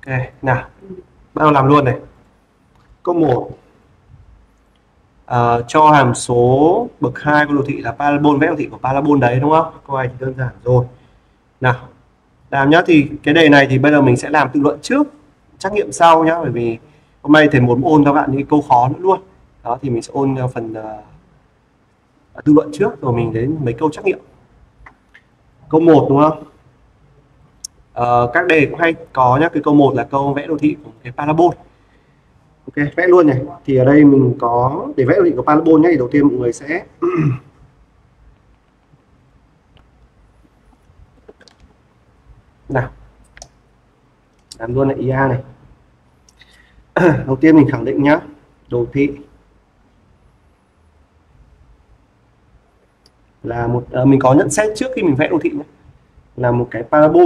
Ok, nào, bắt đầu làm luôn này. Câu 1, cho hàm số bậc 2 của đồ thị là parabol, vẽ đồ thị của parabol đấy đúng không? Câu này thì đơn giản rồi. Nào, làm nhá, thì cái đề này thì bây giờ mình sẽ làm tự luận trước, trắc nghiệm sau nhá, bởi vì hôm nay thầy muốn ôn các bạn những câu khó nữa luôn. Đó thì mình sẽ ôn phần tự luận trước rồi mình đến mấy câu trắc nghiệm. Câu 1 đúng không? Các đề cũng hay có nhá, cái câu 1 là câu vẽ đồ thị của cái parabol. Ok, vẽ luôn này. Thì ở đây mình có để vẽ đồ thị của parabol nhé, thì đầu tiên mọi người sẽ nào làm luôn này IA này. Đầu tiên mình khẳng định nhá, đồ thị là một mình có nhận xét trước khi mình vẽ đồ thị nhé, là một cái parabol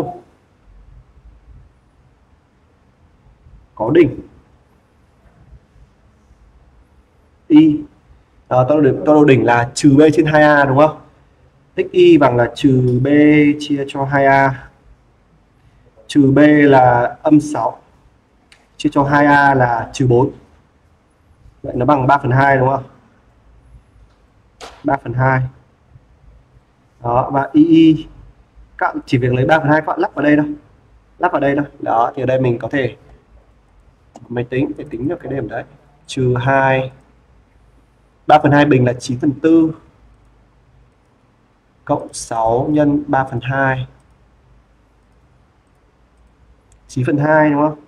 có đỉnh y. Tọa độ đỉnh là trừ b trên 2a đúng không? Xy bằng là trừ b chia cho 2a, trừ b là âm 6 chia cho 2a là trừ 4. Vậy nó bằng 3/2 đúng không? 3/2. Đó, và y các bạn chỉ việc lấy 3/2 các bạn lắp vào đây thôi. Lắp vào đây thôi. Đó, thì ở đây mình có thể máy tính để tính được cái điểm đấy. Trừ 2, 3/2 bình là 9/4 cộng 6 nhân 3/2, 9/2 đúng không?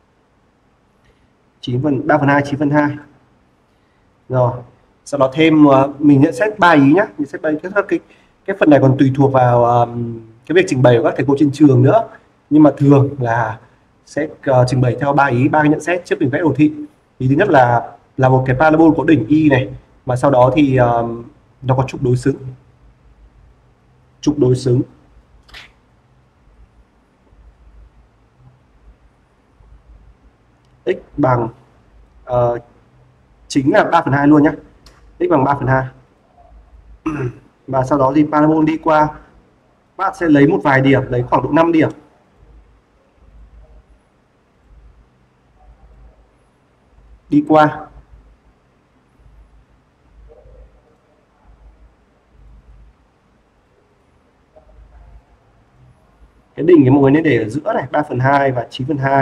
3/2 9/2. Rồi, sau đó thêm mình nhận xét 3 ý nhá, nhận xét 3 ý. Cái phần này còn tùy thuộc vào cái việc trình bày của các thầy cô trên trường nữa. Nhưng mà thường là sẽ trình bày theo 3 ý, 3 cái nhận xét trước mình vẽ đồ thị. Ý thứ nhất là một cái parabol có đỉnh y này, và sau đó thì nó có trục đối xứng. Trục đối xứng x bằng chính là 3/2 luôn nhé, x bằng 3/2. Và sau đó thì parabol đi qua, bạn sẽ lấy một vài điểm, lấy khoảng độ 5 điểm đi qua. Cái đỉnh thì mọi người nên để ở giữa này, 3/2 và 9/2.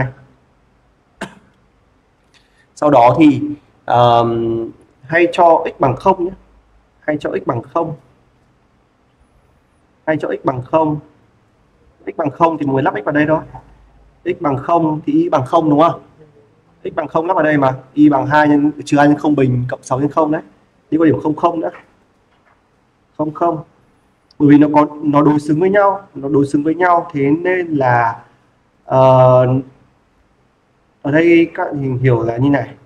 Sau đó thì hay cho x bằng 0 nhé, hay cho x bằng 0, hay cho x bằng 0. X bằng 0 thì mọi người lắp x vào đây thôi. X bằng 0 thì y bằng 0 đúng không? X bằng 0 lắp vào đây mà, y bằng 2 nhân trừ 2 nhân 0 bình cộng 6 nhân 0 đấy. Đi qua điểm 00 nữa. 00. Bởi vì nó đối xứng với nhau, nó đối xứng với nhau, thế nên là ở đây các bạn hiểu là như này.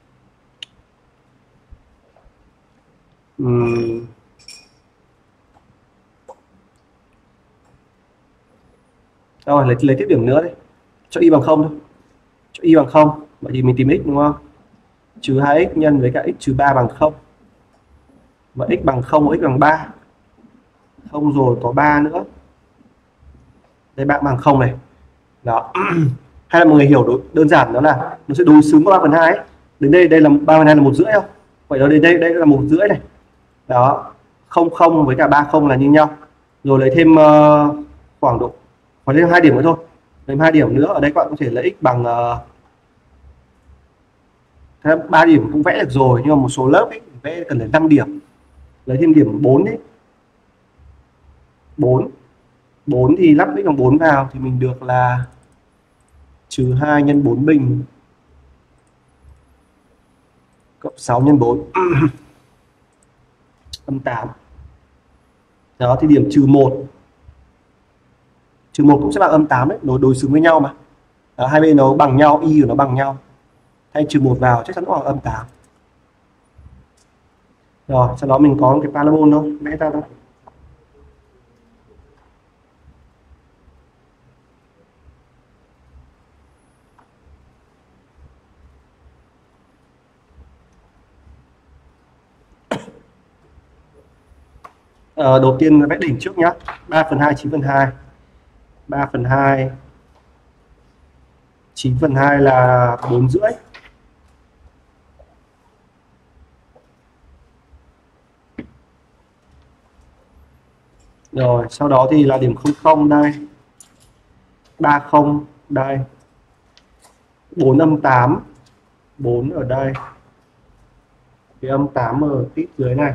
Rồi lấy tiếp điểm nữa đấy, cho y bằng 0 thôi, cho y bằng 0, vậy thì mình tìm x đúng không? Trừ 2x nhân với cả x trừ 3 bằng 0, và x bằng 0, x bằng 3, 0 rồi có 3 nữa, đây bạn bằng 0 này. Đó. Hay là mọi người hiểu đơn giản đó là nó sẽ đối xứng với 3/2 ấy. Đến đây là 3/2 là 1,5 không? Vậy đó, đến đây là 1,5 này. Đó, 00 với cả 30 là như nhau. Rồi lấy thêm khoảng độ, còn thêm 2 điểm nữa thôi. Lấy 2 điểm nữa, ở đây các bạn có thể lấy x bằng 3 điểm cũng vẽ được rồi, nhưng mà một số lớp ấy, vẽ cần phải 5 điểm. Lấy thêm điểm 4 đấy. 4 thì lắp x bằng 4 vào thì mình được là trừ 2 nhân 4 bình cộng 6 nhân 4 âm 8. Đó thì điểm trừ 1 cũng sẽ bằng âm 8 đấy, nó đối xứng với nhau mà. Đó, hai bên nó bằng nhau, y của nó bằng nhau. Thay trừ 1 vào chắc chắn nó bằng âm 8. Rồi, sau đó mình có một cái parabol thôi, vẽ ra thôi. Đầu tiên vẽ đỉnh trước nhá. 3/2 9/2. 3/2 9/2 là 4,5. Rồi sau đó thì là điểm 00 đây, 30 đây, 4/8, 4 ở đây, cái âm 8 ở tít dưới này.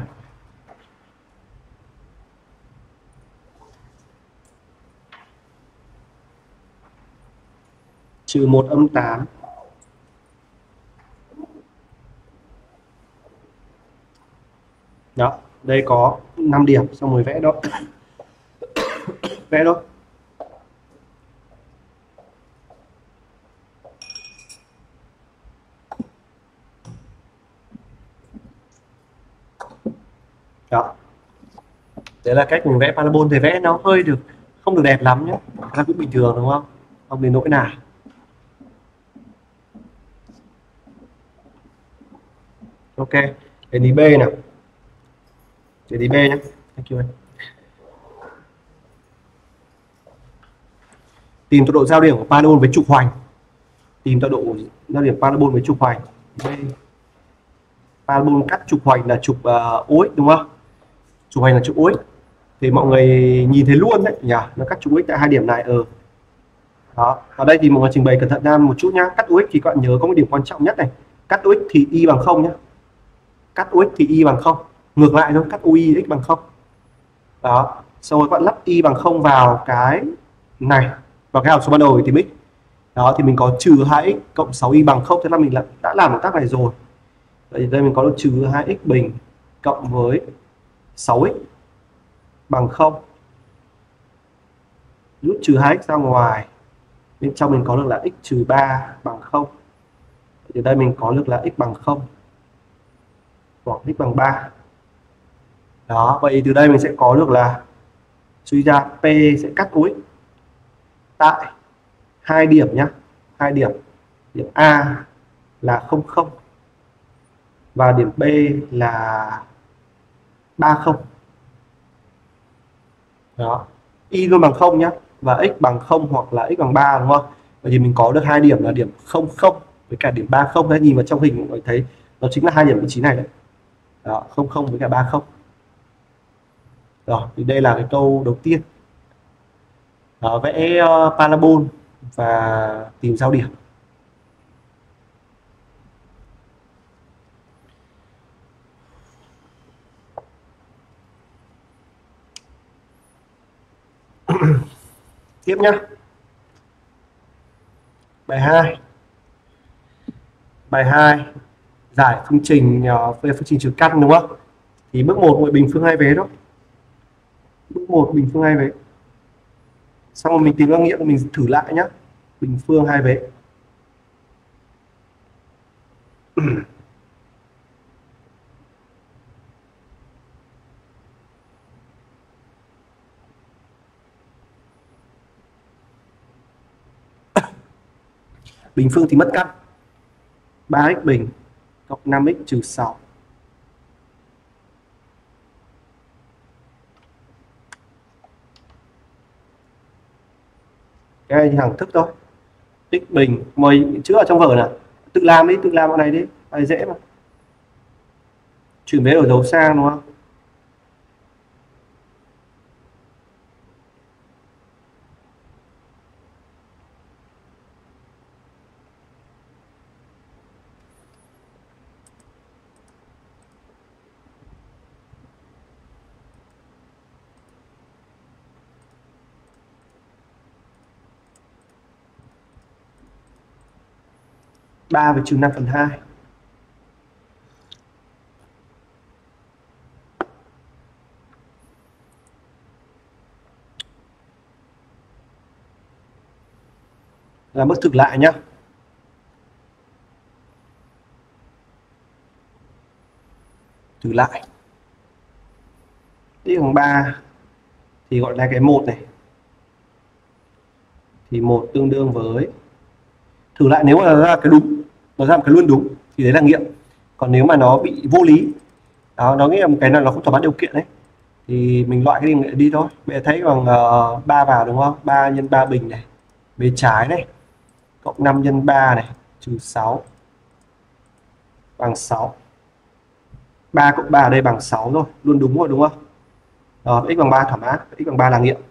-1/8. Đó, đây có 5 điểm, xong rồi vẽ đó. Vẽ đó. Đó. Đấy là cách mình vẽ parabol. Thì vẽ nó hơi được không được đẹp lắm nhé, nó cũng bình thường đúng không, không đến nỗi nào. Ok, đến đi B nào. Đến đi B nhé. Thank you. Tìm tọa độ giao điểm của parabol với trục hoành. Tìm tọa độ giao điểm parabol với trục hoành. B. Parabol cắt trục hoành là trục OX đúng không? Trục hoành là trục OX. Thì mọi người nhìn thấy luôn đấy nhỉ, nó cắt trục OX tại hai điểm này. Đó, ở đây thì mọi người trình bày cẩn thận ra một chút nhá. Cắt OX thì các bạn nhớ có một điểm quan trọng nhất này. Cắt OX thì y bằng 0 nhá. Cắt OX thì y bằng 0. Ngược lại thôi, cắt OY x bằng 0. Đó, xong rồi các bạn lắp y bằng 0 vào cái này, vào cái hàm số ban đầu thì tìm x. Đó thì mình có -2x cộng 6y bằng 0, thế là mình đã làm động tác này rồi. Vậy thì đây mình có được -2x bình cộng với 6x bằng 0. Rút -2x ra ngoài, bên trong mình có được là x-3 bằng 0. Thì đây mình có được là x bằng 0 hoặc x bằng 3. Đó, vậy từ đây mình sẽ có được là suy ra P sẽ cắt OX tại hai điểm nhá, hai điểm. Điểm A là 00 và điểm B là 30. Đó, y luôn bằng 0 nhá, và x bằng 0 hoặc là x bằng 3 đúng không? Vậy thì mình có được hai điểm là điểm 00 với cả điểm 30. Đấy, nhìn vào trong hình mọi người thấy nó chính là hai điểm vị trí này đấy. Đó, 00 với cả 30. Rồi, thì đây là cái câu đầu tiên. Đó, vẽ parabol và tìm giao điểm. Tiếp nhá. Bài 2. Bài 2 giải phương trình về phương trình trừ căn đúng không? Thì bước 1 mọi bình phương hai vế đó. Bước 1 bình phương hai vế. Xong rồi mình tìm ra nghĩa của mình thử lại nhá. Bình phương hai vế. Bình phương thì mất căn. 3x bình cộng 5x trừ 6. Cái này thì thẳng thức thôi. X bình, mời chữ ở trong vở nào. Tự làm đi, tự làm con này đi. Bài dễ mà. Chuyển vế đổi dấu sang đúng không? Ba với trừ 5/2. Là bước thực lại nhá. Thử lại. X bằng 3 thì gọi là cái 1 này. Thì 1 tương đương với, thử lại nếu mà nó ra cái đúng, nó ra một cái luôn đúng thì đấy là nghiệm. Còn nếu mà nó bị vô lý, đó, nó nghĩa là một cái nào nó không thỏa mãn điều kiện đấy, thì mình loại cái đi thôi. Bây giờ thấy bằng 3 vào đúng không? 3 nhân 3 bình này, bên trái này, cộng 5 nhân 3 này trừ 6 bằng 6. 3 cộng 3 ở đây bằng 6 rồi, luôn đúng rồi đúng không? Rồi, x bằng 3 thỏa mãn, x bằng 3 là nghiệm.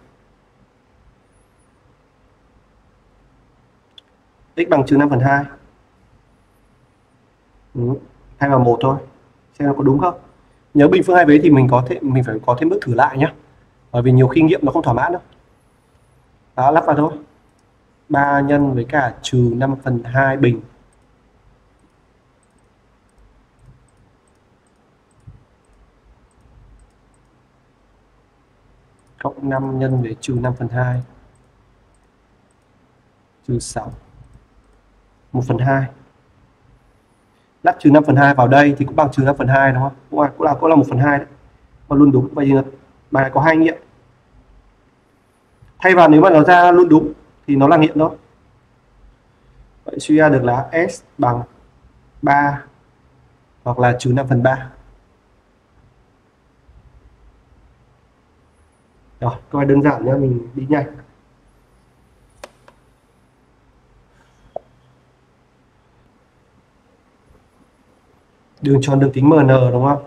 X bằng trừ 5/2. 2 bằng 1 thôi. Xem nó có đúng không? Nhớ bình phương hai vế thì mình phải có thêm bước thử lại nhé. Bởi vì nhiều khi nghiệm nó không thỏa mãn đâu. Đó, lắp vào thôi. 3 nhân với cả trừ 5/2 bình. Cộng 5 nhân với trừ 5/2 trừ 6. 1/2. Lắp trừ 5/2 vào đây thì cũng bằng trừ 5/2 đúng không? Cũng là 1/2 đấy. Và luôn đúng. Vậy thì bài này có 2 nghiệm. Thay vào nếu mà nó ra luôn đúng thì nó là nghiệm thôi. Vậy suy ra được là S bằng 3 hoặc là trừ 5/3. Rồi, câu này đơn giản nhá, mình đi nhanh. Đường tròn được tính MN đúng không?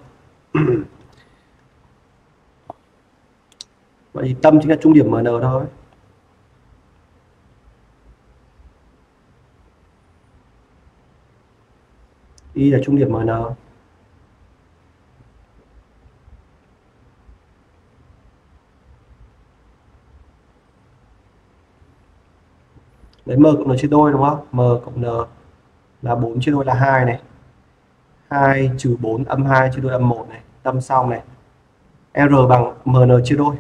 Vậy thì tâm chính là trung điểm MN thôi. Y là trung điểm MN. Đấy, M cộng N chia đôi đúng không? M cộng N là 4 chia đôi là 2 này. 2 trừ 4 âm 2 chia đôi âm 1 này. Tâm xong này. R bằng MN chia đôi.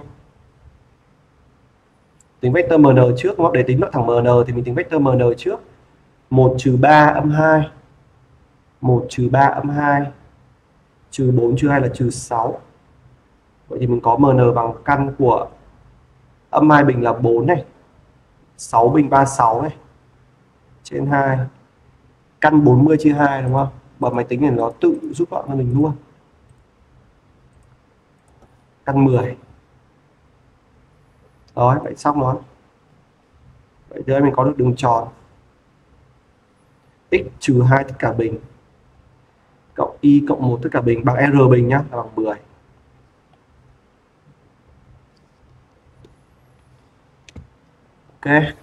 Tính vectơ MN trước đúng không? Để tính nó thẳng MN thì mình tính vectơ MN trước. 1 trừ 3 âm 2. 1 trừ 3 âm 2 trừ 4 trừ 2 là trừ 6. Vậy thì mình có MN bằng căn của âm 2 bình là 4 này. 6 bình 36 này. Trên 2. Căn 40 chia 2 đúng không? Bật máy tính thì nó tự rút gọn cho mình luôn. Căn 10. Rồi, vậy xong rồi. Vậy giờ mình có được đường tròn x trừ 2 tất cả bình cộng y cộng 1 tất cả bình bằng r bình nhá, là bằng 10. Ok.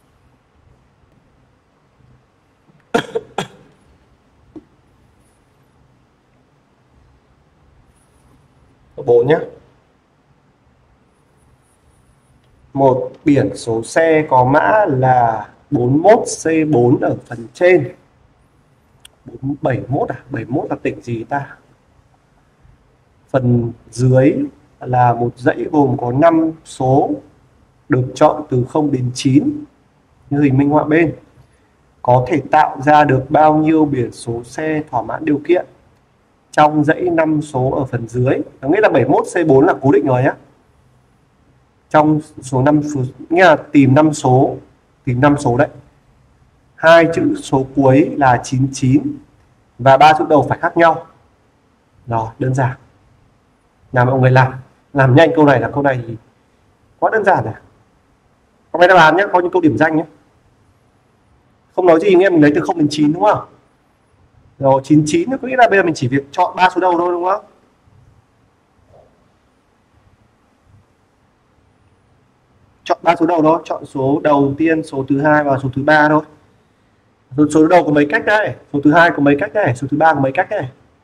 Câu 4 nhé. Một biển số xe có mã là 41C4 ở phần trên. 71 à? 71 là tỉnh gì ta? Phần dưới là một dãy gồm có 5 số được chọn từ 0 đến 9 như hình minh họa bên. Có thể tạo ra được bao nhiêu biển số xe thỏa mãn điều kiện trong dãy 5 số ở phần dưới? Nó nghĩa là 71C4 là cố định rồi nhé. Trong số 5 số, nghĩa là tìm 5 số đấy. Hai chữ số cuối là 99 và ba chữ đầu phải khác nhau. Rồi, đơn giản. Nào mọi người làm nhanh câu này, là câu này thì quá đơn giản này. Có cái đáp án nhé, có những câu điểm danh nhé. Không nói gì nghe, mình lấy từ 0 đến 9 đúng không? Rồi 99 có nghĩa là bây giờ mình chỉ việc chọn ba số đầu thôi đúng không? Chọn ba số đầu thôi, chọn số đầu tiên, số thứ hai và số thứ ba thôi. Số đầu có mấy cách đây? Số thứ hai có mấy cách đây? Số thứ ba có mấy cách đây?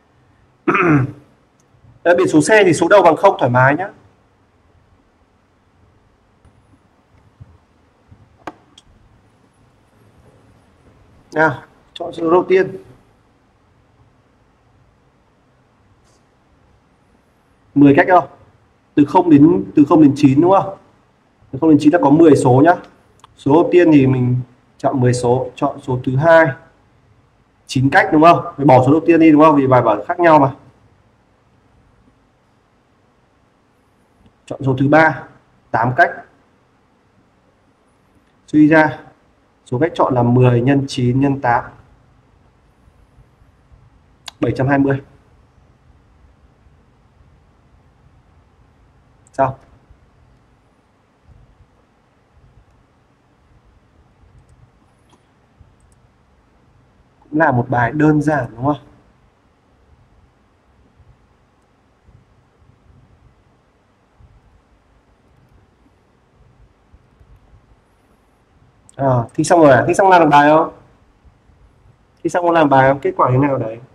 Biển số xe thì số đầu bằng 0 thoải mái nhá. Nào, chọn số đầu tiên. 10 cách không? Từ 0 đến 9 đúng không? Từ 0 đến 9 là có 10 số nhá. Số đầu tiên thì mình chọn 10 số, chọn số thứ hai 9 cách đúng không? Phải bỏ số đầu tiên đi đúng không? Vì bài bản khác nhau mà. Chọn số thứ ba 8 cách. Suy ra số cách chọn là 10 nhân 9 nhân 8 720. Sao? là một bài đơn giản đúng không? Thi xong rồi à? Thi xong làm được bài không? Thi xong có làm bài không? Kết quả thế nào đấy?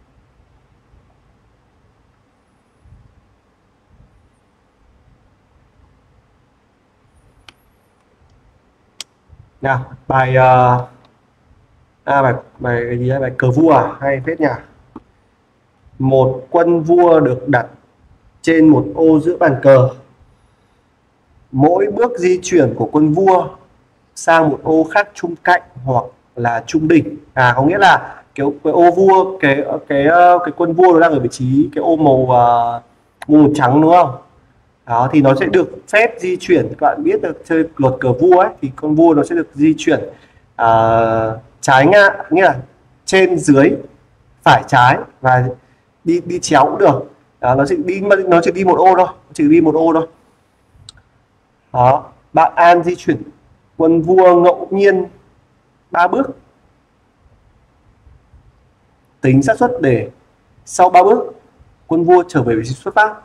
Nào, bài bài bài cái gì đấy? Bài cờ vua à? Hay phết nhỉ? Một quân vua được đặt trên một ô giữa bàn cờ. Mỗi bước di chuyển của quân vua sang một ô khác chung cạnh hoặc là trung đỉnh. Có nghĩa là cái ô vua, cái quân vua nó đang ở vị trí cái ô màu trắng đúng không? Đó thì nó sẽ được phép di chuyển, các bạn biết được chơi luật cờ vua ấy thì con vua nó sẽ được di chuyển à, trái ngang, nghĩa là trên dưới phải trái và đi đi chéo cũng được. Đó, nó chỉ đi một ô thôi, chỉ đi một ô thôi. Đó, bạn An di chuyển quân vua ngẫu nhiên 3 bước. Tính xác suất để sau 3 bước quân vua trở về vị trí xuất phát.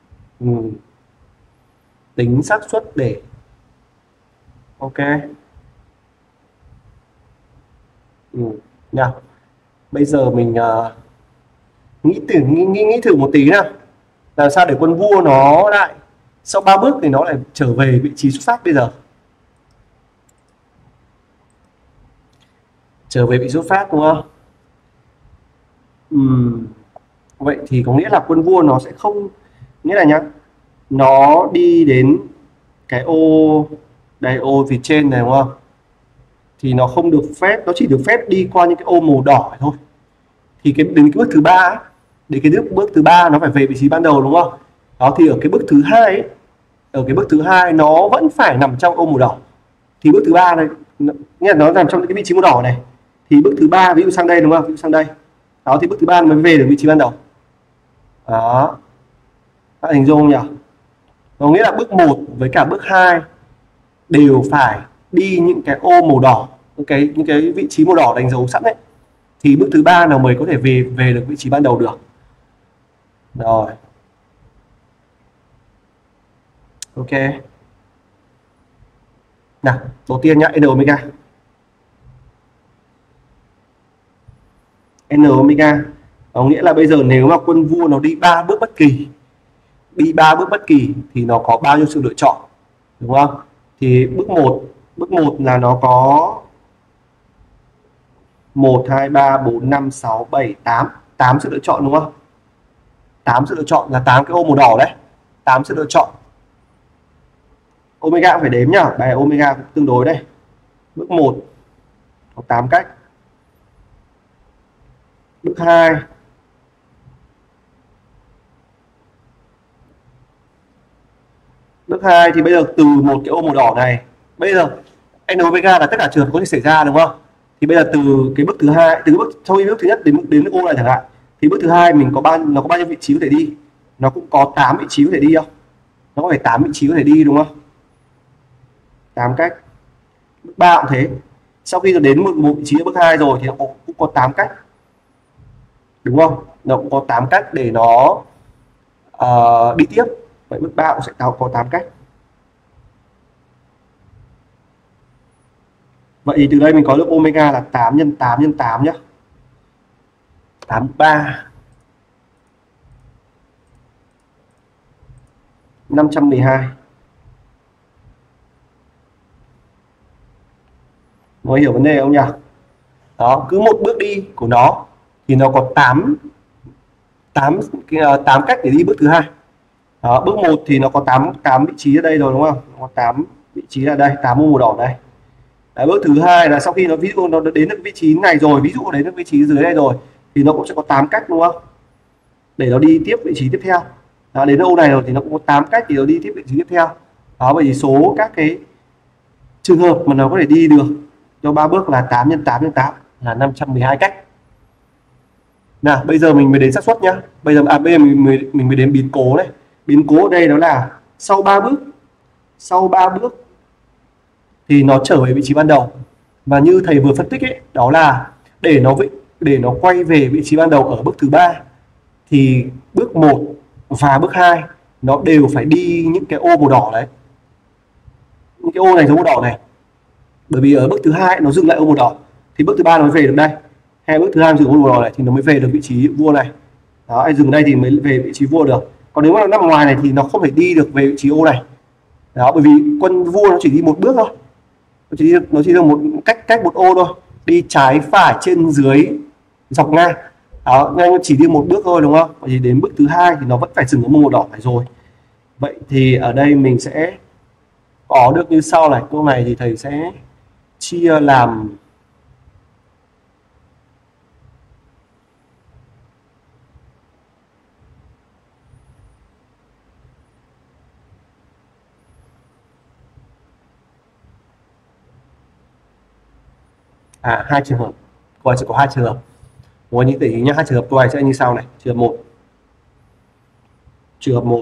Tính xác suất để ok. Nào, bây giờ mình nghĩ thử một tí nào. Làm sao để quân vua nó lại sau 3 bước thì nó lại trở về vị trí xuất phát bây giờ. Trở về vị xuất phát đúng không? Vậy thì có nghĩa là quân vua nó sẽ không, nghĩa là nhá, nó đi đến cái ô đây, ô phía trên này đúng không? Thì nó không được phép, nó chỉ được phép đi qua những cái ô màu đỏ thôi. Thì đến cái bước thứ ba, đến cái bước thứ ba nó phải về vị trí ban đầu đúng không? Đó thì ở cái bước thứ hai ấy, ở cái bước thứ hai nó vẫn phải nằm trong ô màu đỏ. Thì bước thứ ba này, nghĩa là nó nằm trong cái vị trí màu đỏ này. Thì bước thứ ba ví dụ sang đây đúng không? Ví dụ sang đây. Đó thì bước thứ ba mới về được vị trí ban đầu. Đó. Các hình dung không nhỉ? Có nghĩa là bước 1 với cả bước 2 đều phải đi những cái ô màu đỏ, những cái vị trí màu đỏ đánh dấu sẵn đấy. Thì bước thứ ba nào mới có thể về được vị trí ban đầu được. Rồi. Ok. Nào, đầu tiên nhá, N omega. N omega có nghĩa là bây giờ nếu mà quân vua nó đi 3 bước bất kỳ, thì nó có bao nhiêu sự lựa chọn đúng không? Thì bước 1 là nó có 1 2 3 4 5 6 7 8 sự lựa chọn đúng không? 8 sự lựa chọn là 8 cái ô màu đỏ đấy. 8 sự lựa chọn. Omega cũng phải đếm nhá, bài omega cũng tương đối đây. Bước 1 có 8 cách. Bước 2 thì bây giờ từ một cái ô màu đỏ này, bây giờ n omega là tất cả trường hợp có thể xảy ra đúng không? Thì bây giờ từ cái bước thứ hai, từ bước sau bước thứ nhất đến ô này chẳng hạn, thì bước thứ hai mình có nó có bao nhiêu vị trí có thể đi? Nó cũng có 8 vị trí có thể đi không? Nó có phải 8 vị trí có thể đi đúng không? 8 cách. Bước 3 cũng thế. Sau khi nó đến một vị trí ở bước 2 rồi thì nó cũng có 8 cách. Đúng không? Nó cũng có 8 cách để nó đi tiếp. Vậy bước 3 cũng sẽ có 8 cách. Vậy thì từ đây mình có được omega là 8 nhân 8 nhân 8 nhé. 83. 512. Mọi người hiểu vấn đề không nhỉ? Đó, cứ một bước đi của nó thì nó có 8 cách để đi bước thứ hai. Đó, bước 1 thì nó có 8 vị trí ở đây rồi đúng không? Nó có 8 vị trí là đây, 8 màu đỏ đây. Đấy, bước thứ hai là sau khi nó ví dụ nó đến được vị trí này rồi, ví dụ đến được vị trí dưới đây rồi thì nó cũng sẽ có 8 cách đúng không? Để nó đi tiếp vị trí tiếp theo. Đó, đến ô này rồi thì nó cũng có 8 cách để nó đi tiếp vị trí tiếp theo. Đó, bởi vì số các cái trường hợp mà nó có thể đi được cho 3 bước là 8 nhân 8 nhân 8 là 512 cách. Nào, bây giờ mình mới đến xác suất nhá. Bây giờ mình mới đến biến cố này. Biến cố ở đây đó là sau 3 bước thì nó trở về vị trí ban đầu. Và như thầy vừa phân tích ấy, đó là để nó để nó quay về vị trí ban đầu ở bước thứ ba thì bước 1 và bước 2 nó đều phải đi những cái ô màu đỏ đấy, những cái ô này giống màu đỏ này, bởi vì ở bước thứ hai nó dừng lại ô màu đỏ thì bước thứ ba nó mới về được đây, hay bước thứ hai dừng ô màu đỏ này thì nó mới về được vị trí vua này. Đó, anh dừng đây thì mới về vị trí vua được, còn nếu mà nó nằm ngoài này thì nó không thể đi được về vị trí ô này. Đó, bởi vì quân vua nó chỉ đi một bước thôi, nó chỉ được một cách một ô thôi, đi trái phải trên dưới dọc ngang. Đó, nên chỉ đi một bước thôi đúng không? Vậy thì đến bước thứ hai thì nó vẫn phải dừng ở màu đỏ này rồi. Vậy thì ở đây mình sẽ có được như sau này. Câu này thì thầy sẽ chia làm hai trường hợp. Câu này sẽ có hai trường hợp. Muốn những để ý nhé, hai trường hợp câu này sẽ như sau này. Trường hợp 1. Trường hợp 1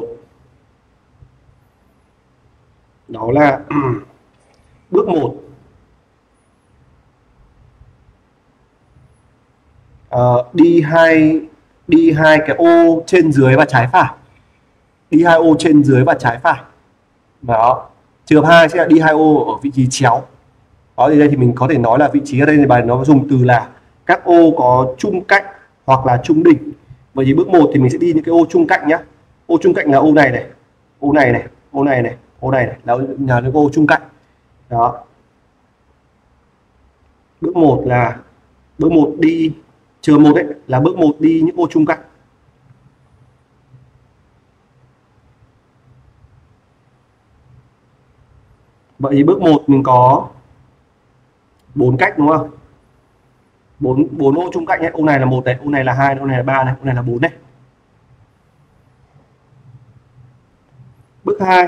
đó là bước 1 đi hai cái ô trên dưới và trái phải, đi hai ô trên dưới và trái phải. Đó, trường hợp 2 sẽ là đi hai ô ở vị trí chéo. Đó, thì đây thì mình có thể nói là vị trí ở đây thì bài nó dùng từ là các ô có chung cạnh hoặc là chung đỉnh. Vậy thì bước 1 thì mình sẽ đi những cái ô chung cạnh nhé. Ô chung cạnh là ô này này, ô này này, ô này này, ô này này là những ô chung cạnh. Đó, bước 1 là bước 1 đi trường 1 đấy là bước 1 đi những ô chung cạnh. Vậy thì bước 1 mình có 4 cách đúng không? 4 ô chung cạnh ấy. Ô này là 1 này, ô này là 2, ô này là 3 này, ô này là 4 này. Bước 2.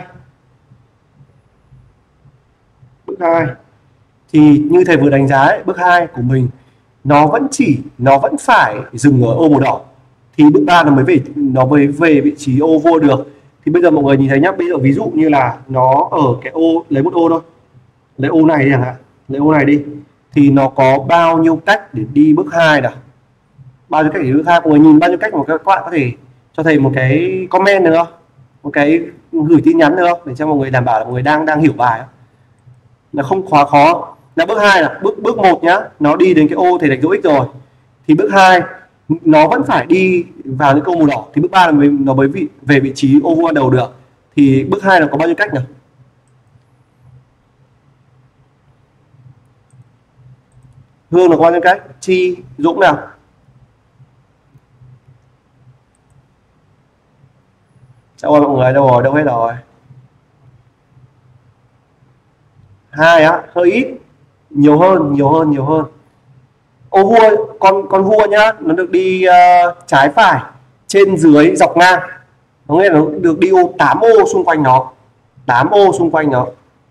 Bước 2 thì như thầy vừa đánh giá ấy, bước 2 của mình nó vẫn phải dừng ở ô màu đỏ thì bước 3 nó mới về vị trí ô vua được. Thì bây giờ mọi người nhìn thấy nhá, bây giờ ví dụ như là nó ở cái ô, lấy một ô thôi, lấy ô này đi chẳng hạn, lấy ô này đi thì nó có bao nhiêu cách để đi bước 2 nào? Bao nhiêu cách để đi bước 2? Mọi người nhìn bao nhiêu cách mà các bạn có thể cho thầy một cái comment được không? Một cái gửi tin nhắn được không? Để cho mọi người đảm bảo là mọi người đang hiểu bài. Là không quá khó. Là bước 2 là bước 1 nhá, nó đi đến cái ô thầy đánh dấu x rồi. Thì bước 2 nó vẫn phải đi vào những câu màu đỏ thì bước 3 là nó mới về vị trí ô vuông ban đầu được. Thì bước 2 là có bao nhiêu cách nào? Hương là có bao nhiêu cách? Chi, Dũng nào? Sao rồi mọi người, đâu rồi, đâu hết rồi? 2 á, hơi ít. Nhiều hơn. Ô vua, con vua nhá, nó được đi trái phải, trên dưới, dọc ngang. Nó nghĩa là nó được đi 8 ô xung quanh nó. 8 ô xung quanh nó.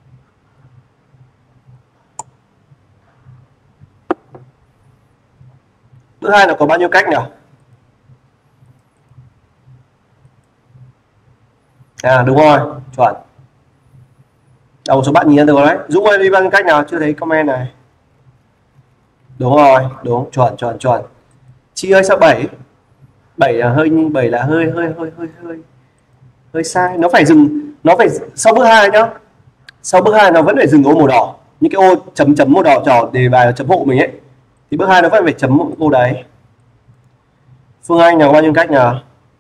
Thứ hai là có bao nhiêu cách nào? Đúng rồi, chuẩn. Đầu số bạn nhìn ra được đấy. Dũng ơi, đi bao nhiêu cách nào? Chưa thấy comment này. Đúng rồi, đúng, chuẩn. Chi ơi sao 7? 7 là hơi sai. Nó phải sau bước 2 nhá. Sau bước 2 nó vẫn phải dừng ô màu đỏ. Những cái ô chấm màu đỏ trỏ để bài chấm hộ mình ấy. Thì bước 2 nó vẫn phải chấm ô đấy. Phương Anh là có bao nhiêu cách nào?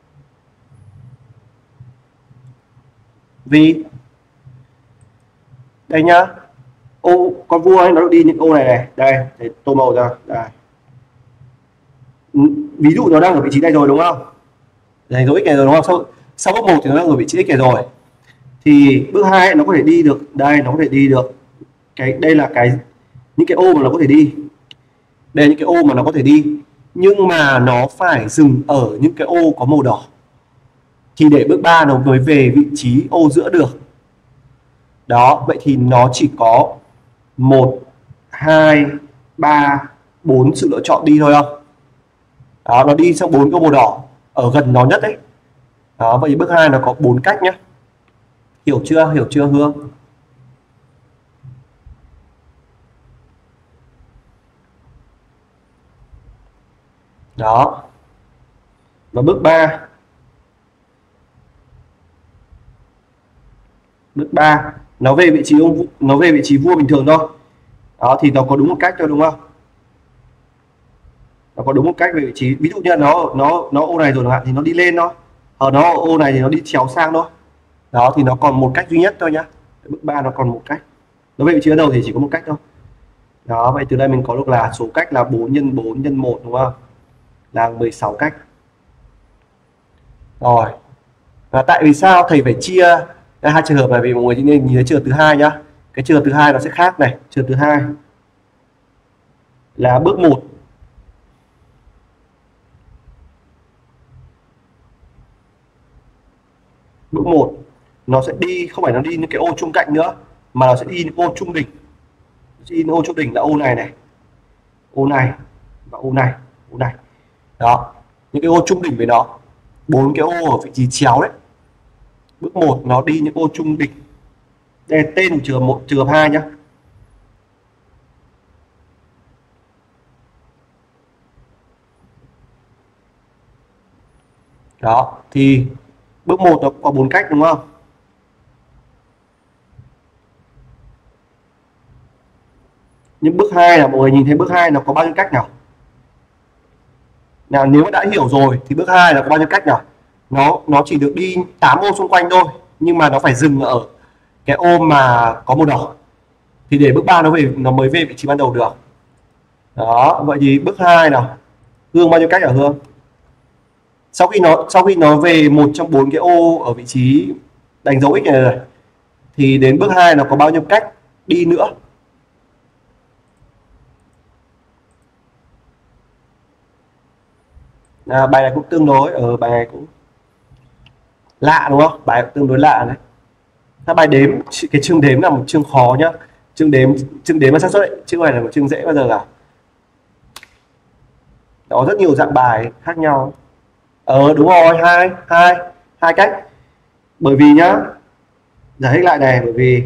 Vì đây nhá, ô con vua ấy, nó được đi những ô này này, đây để tô màu ra đây. Ví dụ nó đang ở vị trí này rồi đúng không? Thành dấu x này rồi đúng không? Sau bước 1 thì nó đang ở vị trí x này rồi. Thì bước 2 nó có thể đi được, đây nó có thể đi được. Đây là những cái ô mà nó có thể đi. Đây là những cái ô mà nó có thể đi, nhưng mà nó phải dừng ở những cái ô có màu đỏ. Thì để bước 3 nó mới về vị trí ô giữa được. Đó, vậy thì nó chỉ có 1, 2, 3, 4 sự lựa chọn đi thôi không? Đó, nó đi sang 4 câu màu đỏ ở gần nó nhất đấy. Đó, vậy thì bước 2 nó có 4 cách nhé. Hiểu chưa Hương? Đó. Và bước 3. Bước 3 nó về vị trí nó về vị trí vua bình thường thôi. Đó thì nó có đúng một cách thôi đúng không? Nó có đúng một cách về vị trí. Ví dụ như nó ô này rồi chẳng hạn thì nó đi lên thôi. Ở nó ô này thì nó đi chéo sang thôi. Đó thì nó còn một cách duy nhất thôi nhá. Bước 3 nó còn một cách. Nó về vị trí ban đầu thì chỉ có một cách thôi. Đó, vậy từ đây mình có được là số cách là 4 nhân 4 nhân 1 đúng không? Là 16 cách. Rồi. Và tại vì sao thầy phải chia hai trường hợp này, vì mọi người nhìn thấy trường hợp thứ hai nhá. Cái trường hợp thứ hai nó sẽ khác này. Trường hợp thứ hai là bước 1. Bước 1 nó sẽ đi, không phải nó đi những cái ô trung cạnh nữa, mà nó sẽ đi những ô trung đỉnh. Đi ô trung đỉnh là ô này này, ô này và ô này, ô này. Đó, những cái ô trung đỉnh với nó, 4 cái ô ở vị trí chéo đấy. Bước 1 nó đi những ô trung đỉnh. Đây là tên của trường hợp 1, trường hợp 2 nhá. Đó, thì bước 1 nó có 4 cách đúng không? Nhưng bước 2 là mọi người nhìn thấy bước 2 nó có bao nhiêu cách nào? Nào nếu mà đã hiểu rồi thì bước 2 là có bao nhiêu cách nào? Nó chỉ được đi 8 ô xung quanh thôi, nhưng mà nó phải dừng ở cái ô mà có màu đỏ. Thì để bước 3 nó mới về vị trí ban đầu được. Đó, vậy thì bước 2 nào. Hương bao nhiêu cách ở Hương? Sau khi nó về một trong 4 cái ô ở vị trí đánh dấu x này rồi thì đến bước 2 nó có bao nhiêu cách đi nữa? Bài này cũng tương đối ở bài này cũng lạ đúng không? Bài cũng tương đối lạ đấy. Các bài đếm, cái chương đếm là một chương khó nhá. Chương đếm là xác suất đấy, chứ không phải là một chương dễ bao giờ cả. Có rất nhiều dạng bài khác nhau. Đúng rồi, hai cách. Bởi vì nhá, giải thích lại này, bởi vì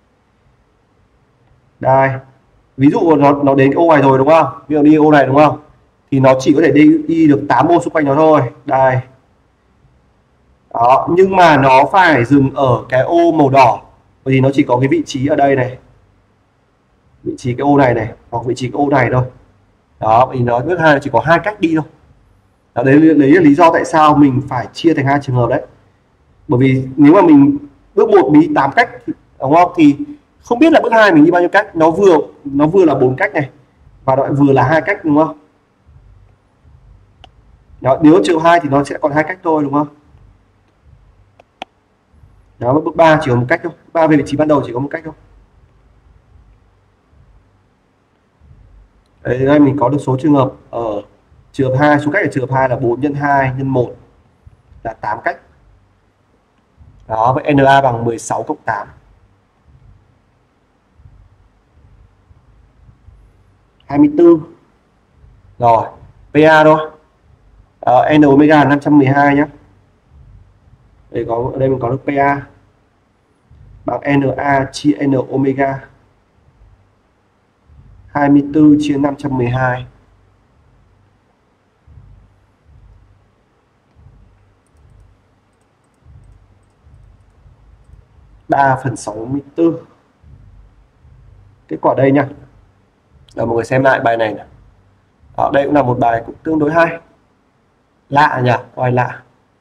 đây, ví dụ nó đến cái ô này rồi đúng không? Ví dụ đi ô này đúng không? Thì nó chỉ có thể đi được 8 ô xung quanh nó thôi. Đây. Đó, nhưng mà nó phải dừng ở cái ô màu đỏ, bởi vì nó chỉ có cái vị trí ở đây này, vị trí cái ô này này, hoặc vị trí cái ô này thôi. Đó, bởi vì nó bước 2 chỉ có hai cách đi thôi. Đó, đấy là lý do tại sao mình phải chia thành hai trường hợp đấy. Bởi vì nếu mà mình bước 1 mình đi 8 cách đúng không, thì không biết là bước 2 mình đi bao nhiêu cách. Nó vừa là 4 cách này và nó vừa là hai cách đúng không? Đó, nếu trường 2 thì nó sẽ còn hai cách thôi đúng không? Đó, bước 3 chỉ có một cách thôi. Bước 3 về vị trí ban đầu chỉ có một cách thôi. Đấy, đây mình có được số trường hợp ở trường hợp 2, số cách ở trường hợp 2 là 4 nhân 2 nhân 1 là 8 cách. Đó, vậy NA bằng 16 cộng 8. 24. Rồi, PA thôi. N omega là 512 nhé. Ở đây mình có được PA bằng NA chia N omega 24 chia 512. 3/64. Kết quả đây nha. Mọi người xem lại bài này này. Đây cũng là một bài cũng tương đối hay. Lạ nhỉ, bài lạ.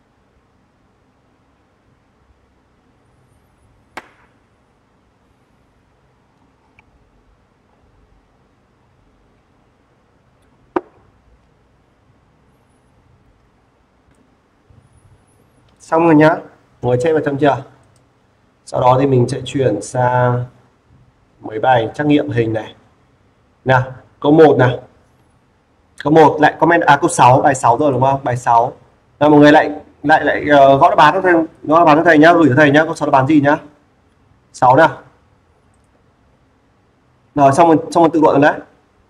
Xong rồi nhá. Ngồi check vào trong chưa? Sau đó thì mình sẽ chuyển sang mấy bài trắc nghiệm hình này. Nào, câu 1 nào. Câu 1 lại comment câu 6, bài 6 rồi đúng không? Bài 6. Nào mọi người lại gõ đáp án cho thầy, gõ đáp án cho thầy nhá, gửi cho thầy nhá, câu 6 đáp án gì nhá? 6 nào. Rồi xong rồi tự luận rồi đấy.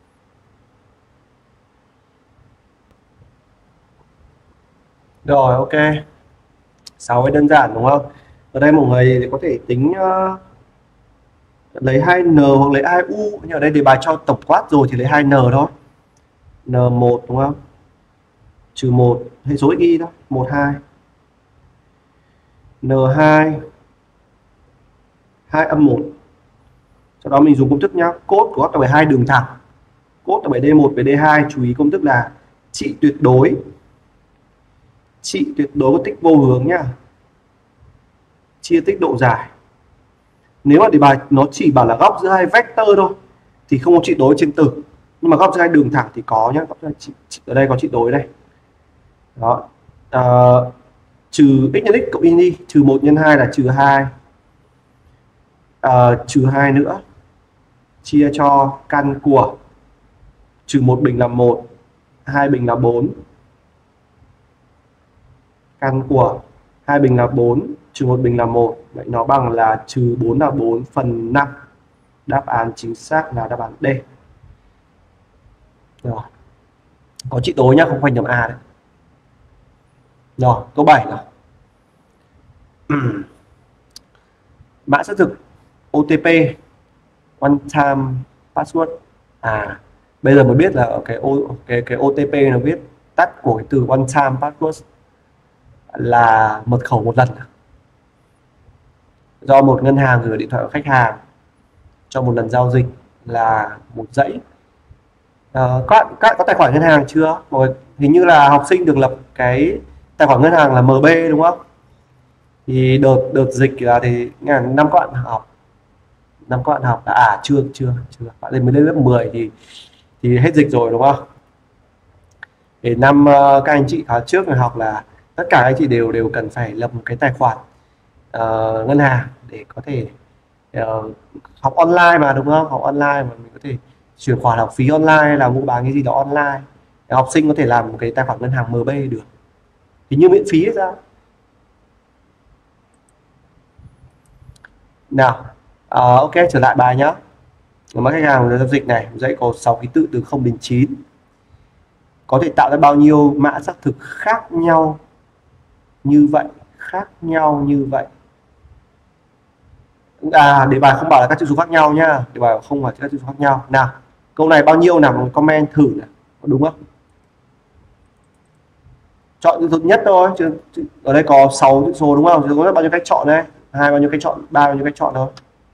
Rồi ok. 6 ấy đơn giản đúng không? Ở đây mọi người thì có thể tính lấy 2n hoặc lấy 2u, nhưng ở đây đề bài cho tổng quát rồi thì lấy 2n thôi. N1 đúng không? trừ 1 hệ số xy đó, 1 2 n2 2 âm 1. Sau đó mình dùng công thức nhá, cos của các bài 2 đường thẳng, cos là 7D1 về D2, chú ý công thức là trị tuyệt đối của tích vô hướng nhá, chia tích độ dài. Nếu mà đề bài nó chỉ bảo là góc giữa hai vectơ thôi thì không có trị đối trên tử, nhưng mà góc giữa hai đường thẳng thì có nhá. Ở đây có trị đối đây đó. Trừ x nhân x cộng y, trừ 1 nhân 2 là trừ 2, trừ 2 nữa chia cho căn của trừ 1 bình là 1, 2 bình là 4, căn của 2 bình là 4, trừ 1 bình là 1, vậy nó bằng là trừ 4 là 4 phần 5. Đáp án chính xác là đáp án D. Rồi. Có trị đối nhá, không khoanh nhầm A đấy. Rồi, câu 7 nào. Mã xác thực OTP, one time password. Bây giờ mới biết là cái OTP nó viết tắt của cái từ one time password là mật khẩu một lần. Do một ngân hàng gửi điện thoại của khách hàng cho một lần giao dịch là một dãy. Các có tài khoản ngân hàng chưa? Hình như là học sinh được lập cái tài khoản ngân hàng là MB đúng không? Thì đợt dịch là thì năm các bạn học là chưa bạn lên mới lên lớp 10 thì hết dịch rồi đúng không? Thì các anh chị khóa trước này học là tất cả anh chị đều cần phải lập một cái tài khoản ngân hàng để có thể học online mà đúng không? Học online mà mình có thể chuyển khoản học phí online hay là mua bán cái gì đó online. Để học sinh có thể làm một cái tài khoản ngân hàng MB được. Thì như miễn phí hay sao? Nào, ok, trở lại bài nhá. Mã khách hàng giao dịch này, dãy có 6 ký tự từ 0 đến 9. Có thể tạo ra bao nhiêu mã xác thực khác nhau như vậy? Đề bài không bảo là các chữ số khác nhau nhá. Đề bài không phải các chữ số khác nhau. Nào, câu này bao nhiêu nào, comment thử này, có đúng không? Chọn chữ số nhất thôi, chứ ở đây có 6 chữ số đúng không? Chứ có bao nhiêu cách chọn đây? 2 bao nhiêu cách chọn, 3 bao nhiêu cách chọn thôi.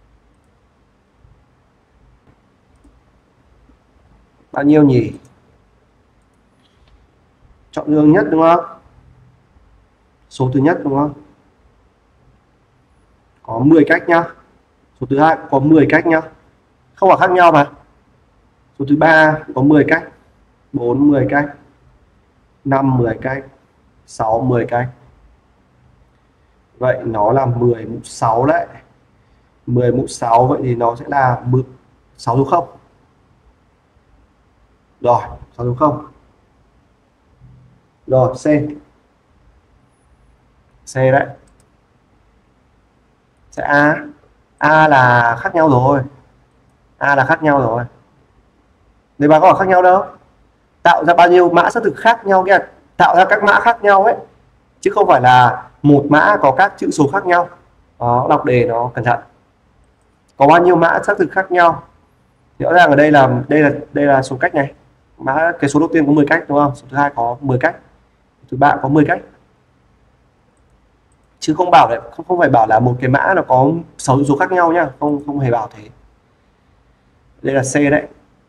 Bao nhiêu nhỉ? Chọn dương nhất đúng không? Số thứ nhất đúng không? Có 10 cách nhá. Số thứ hai có 10 cách nhá. Không phải khác nhau mà. Số thứ ba có 10 cách. 4 10 cách. 5 10 cách. 6 10 cách. Vậy nó là 10 mũ 6 đấy. 10 mũ 6 vậy thì nó sẽ là 6 số 0. Rồi, 6 số 0. Rồi, C. C đấy. Sẽ A là khác nhau rồi. Đề bài có khác nhau đâu. Tạo ra bao nhiêu mã xác thực khác nhau kìa, tạo ra các mã khác nhau ấy, chứ không phải là một mã có các chữ số khác nhau. Đó, đọc đề nó cẩn thận. Có bao nhiêu mã xác thực khác nhau. Rõ ràng ở đây là số cách này. Cái số đầu tiên có 10 cách đúng không? Số thứ hai có 10 cách. Thứ ba có 10 cách. Chứ không phải bảo là một cái mã nó có 6 số khác nhau nhá, không hề bảo thế. Đây là C đấy.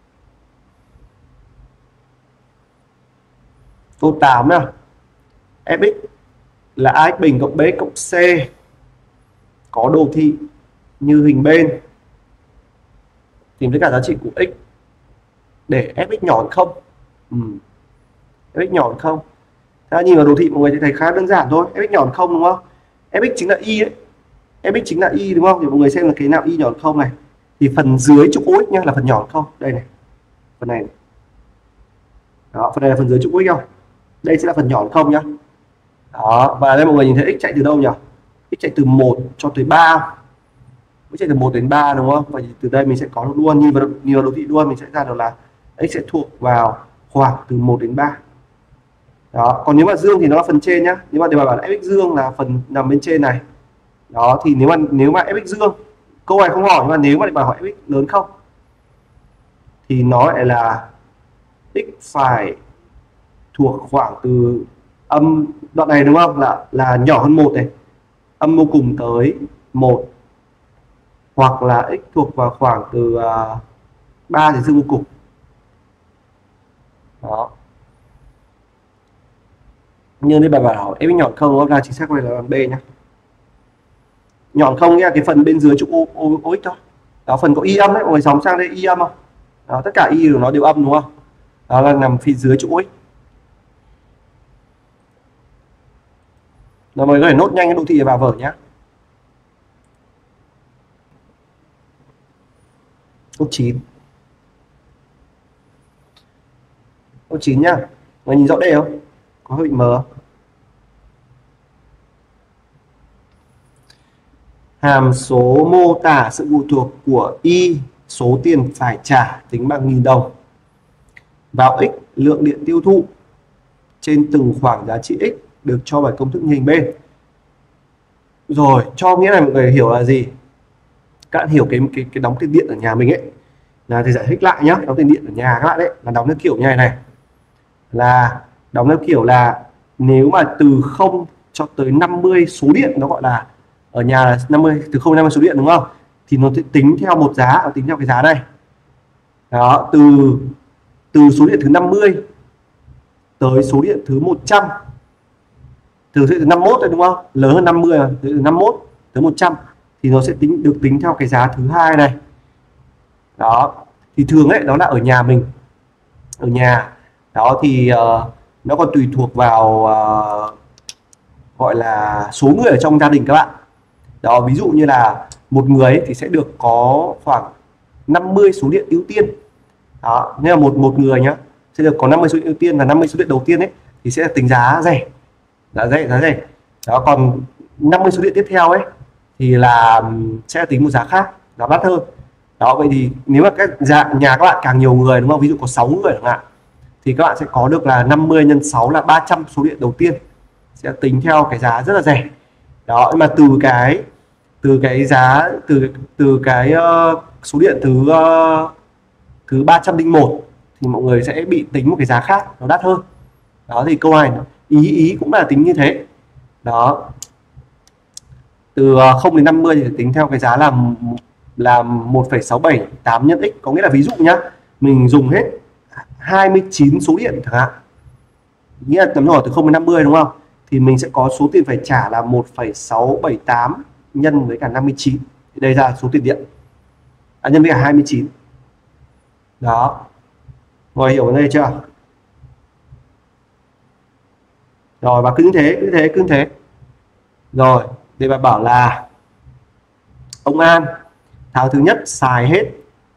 Câu 8 nào. Fx là ax bình cộng bx cộng c có đồ thị như hình bên. Tìm tất cả giá trị của x để fx nhỏ hơn không. Fx nhỏ hơn không. Ta nhìn vào đồ thị mọi người thấy khá đơn giản thôi. Fx nhỏ hơn không đúng không? Fx chính là y ấy. Fx chính là y đúng không? Thì mọi người xem là cái nào y nhỏ hơn không này. Thì phần dưới trục OX nhá là phần nhỏ hơn không. Đây này. Phần này. Đó, phần này là phần dưới trục OX không? Đây sẽ là phần nhỏ hơn không nhá. Đó, và đây mọi người nhìn thấy x chạy từ đâu nhỉ? X chạy từ 1 cho tới 3. X chạy từ 1 đến 3 đúng không? Vậy từ đây mình sẽ có luôn, nhìn vào đồ thị luôn mình sẽ ra được là x sẽ thuộc vào khoảng từ 1 đến 3. Đó, còn nếu mà dương thì nó là phần trên nhá. Nếu mà đề bài bảo là fx dương là phần nằm bên trên này. Đó, thì nếu mà fx dương, câu này không hỏi, nhưng mà nếu mà đề bài hỏi fx lớn không thì nó lại là x phải thuộc khoảng từ âm đoạn này đúng không, là nhỏ hơn 1 này, âm vô cùng tới 1, hoặc là x thuộc vào khoảng từ 3 thì dương vô cùng. Đó. Nhưng đây bài bảo f nhỏ không ra chính xác này là bằng B nhá. Nhọn không nghĩa là cái phần bên dưới trục OX thôi. Đó, phần có y âm đấy, mọi người sóng sang đây y âm không? Đó, tất cả y của nó đều âm đúng không? Đó là nằm phía dưới trục OX. Rồi mọi người có thể nốt nhanh cái đồ thị vào vở nhé. Câu 9. Câu 9 nhá. Mọi người nhìn rõ đây không? Có hơi bị mờ. Hàm số mô tả sự phụ thuộc của y, số tiền phải trả tính bằng 1.000 đồng, vào x lượng điện tiêu thụ trên từng khoảng giá trị x được cho bởi công thức như hình bên. Rồi, cho nghĩa là mọi người hiểu là gì? Các bạn hiểu cái đóng tiền điện ở nhà mình ấy, là thầy giải thích lại nhá. Đóng tiền điện ở nhà các bạn ấy là đóng theo kiểu như này, là đóng theo kiểu là nếu mà từ 0 cho tới 50 số điện, nó gọi là ở nhà là 50, từ 0 đến 50 số điện đúng không, thì nó sẽ tính theo một giá, nó tính theo cái giá này. Đó, từ số điện thứ 50 tới số điện thứ 100, từ số điện thứ 51 đấy đúng không, lớn hơn 50 là từ 51 tới 100 thì nó sẽ được tính theo cái giá thứ hai này. Đó, thì thường ấy đó là ở nhà mình, ở nhà đó thì nó còn tùy thuộc vào gọi là số người ở trong gia đình các bạn. Đó, ví dụ như là một người ấy thì sẽ được có khoảng 50 số điện ưu tiên. Đó, nên là một người nhá sẽ được có 50 số điện ưu tiên, và 50 số điện đầu tiên ấy thì sẽ là tính giá rẻ, giá rẻ. Đó, còn 50 số điện tiếp theo ấy thì là sẽ tính một giá khác, giá đắt hơn. Đó, vậy thì nếu mà các nhà các bạn càng nhiều người đúng không, ví dụ có 6 người chẳng hạn, thì các bạn sẽ có được là 50 nhân 6 là 300 số điện đầu tiên, sẽ tính theo cái giá rất là rẻ. Đó, nhưng mà từ cái giá từ cái số điện thứ 301 thì mọi người sẽ bị tính một cái giá khác, nó đắt hơn. Đó, thì câu này ý cũng là tính như thế. Đó, từ 0 đến 50 thì tính theo cái giá là 1,678 nhân x, có nghĩa là ví dụ nhá, mình dùng hết 29 số điện chẳng hạn, nghĩa là tầm nhỏ từ 0 đến 50 đúng không, thì mình sẽ có số tiền phải trả là 1,678 nhân với cả 59, thì đây ra số tiền điện nhân với cả 29. Đó, mọi người hiểu ở đây chưa? Rồi, và cứ như thế. Rồi, thì bà bảo là ông An tháng thứ nhất xài hết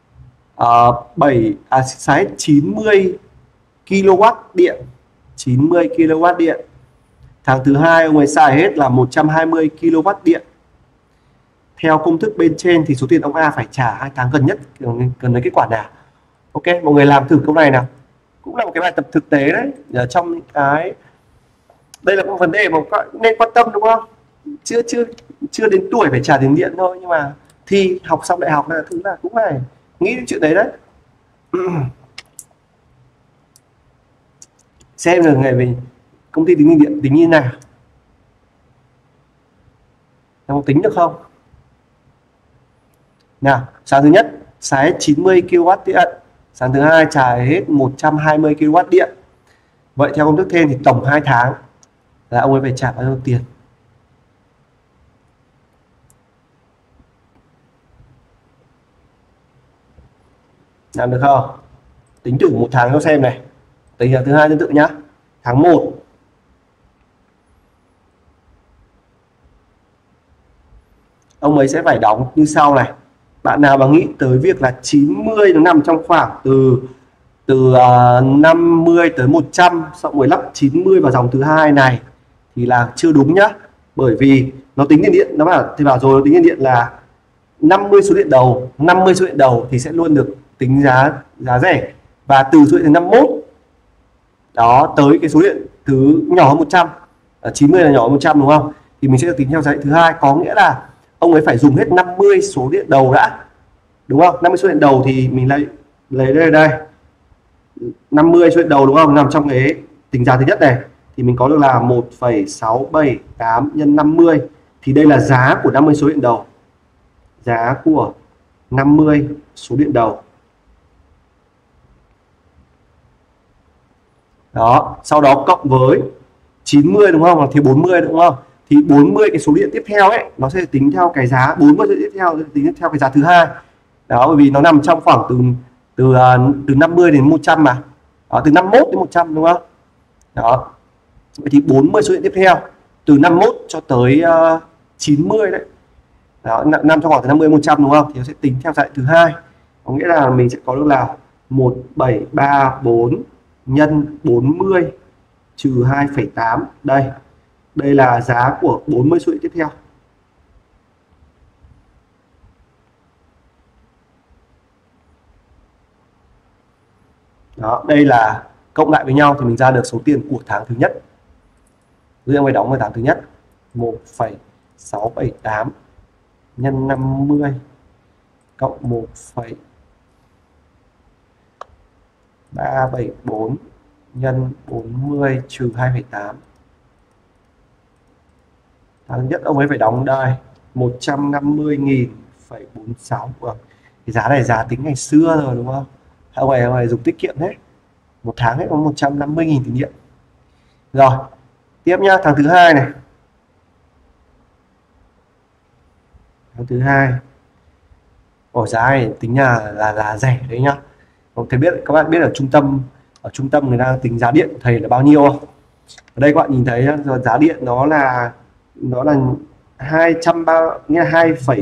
xài hết 90 kW điện, 90 kW điện. Tháng thứ hai ông ấy xài hết là 120 kW điện. Theo công thức bên trên thì số tiền ông A phải trả 2 tháng gần nhất, cần lấy kết quả nào? Ok, mọi người làm thử câu này nào. Cũng là một cái bài tập thực tế đấy, ở trong cái đây là một vấn đề mà các bạn nên quan tâm đúng không? Chưa đến tuổi phải trả tiền điện thôi, nhưng mà thi học xong đại học là thứ là cũng phải nghĩ đến chuyện đấy đấy. Xem được ngày về công ty tính điện tính như nào, nó tính được không? Nào, sáng thứ nhất xài hết 90 kW điện, sáng thứ hai xài hết 120 kW điện. Vậy theo công thức trên thì tổng 2 tháng là ông ấy phải trả bao nhiêu tiền? Làm được không? Tính thử một tháng cho xem này. Tính tháng thứ hai tương tự nhá. Tháng 1 ông ấy sẽ phải đóng như sau này. Bạn nào mà nghĩ tới việc là 90 nó nằm trong khoảng từ 50 tới 100, xong rồi lắp 90 vào dòng thứ hai này thì là chưa đúng nhá. Bởi vì nó tính tiền điện, nó bảo rồi, nó tính tiền điện là 50 số điện đầu, 50 số điện đầu thì sẽ luôn được tính giá rẻ, và từ số điện thứ 51 đó tới cái số điện thứ nhỏ hơn 100, 90 là nhỏ hơn 100 đúng không, thì mình sẽ được tính theo giá trị thứ hai. Có nghĩa là ông ấy phải dùng hết 50 số điện đầu đã, đúng không? 50 số điện đầu thì mình lấy đây 50 số điện đầu đúng không, nằm trong tính giá thứ nhất này thì mình có được là 1,678 nhân 50, thì đây là giá của 50 số điện đầu, giá của 50 số điện đầu. Đó, sau đó cộng với 90 đúng không, là thiếu 40 đúng không, thì 40 cái số điện tiếp theo ấy nó sẽ tính theo cái giá 40 số điện tiếp theo, tính theo cái giá thứ hai. Đó, bởi vì nó nằm trong khoảng từ 50 đến 100 mà. Đó, từ 51 đến 100 đúng không. Đó, vậy thì 40 số điện tiếp theo từ 51 cho tới 90 đấy. Đó, nằm trong khoảng từ 50 đến 100 đúng không, thì nó sẽ tính theo giá thứ hai. Có nghĩa là mình sẽ có được là 1734 nhân 40 trừ 2,8. Đây là giá của 40 số điện tiếp theo. Đó, đây là cộng lại với nhau thì mình ra được số tiền của tháng thứ nhất. Riêng phải đóng vào tháng thứ nhất 1,678 nhân 50 cộng 1,374 nhân 40 trừ 2,8. Tháng thứ nhất ông ấy phải đóng đây 150.000,46. Vâng. Cái giá này giá tính ngày xưa rồi đúng không? Ông này dùng tiết kiệm hết. Một tháng hết có 150.000 tiền điện. Rồi, tiếp nhá, tháng thứ hai này. Tháng thứ hai. Giá này tính là rẻ đấy nhá. Thầy biết các bạn biết ở trung tâm người ta tính giá điện của thầy là bao nhiêu không? Ở đây các bạn nhìn thấy giá điện nó là 230, nghĩa là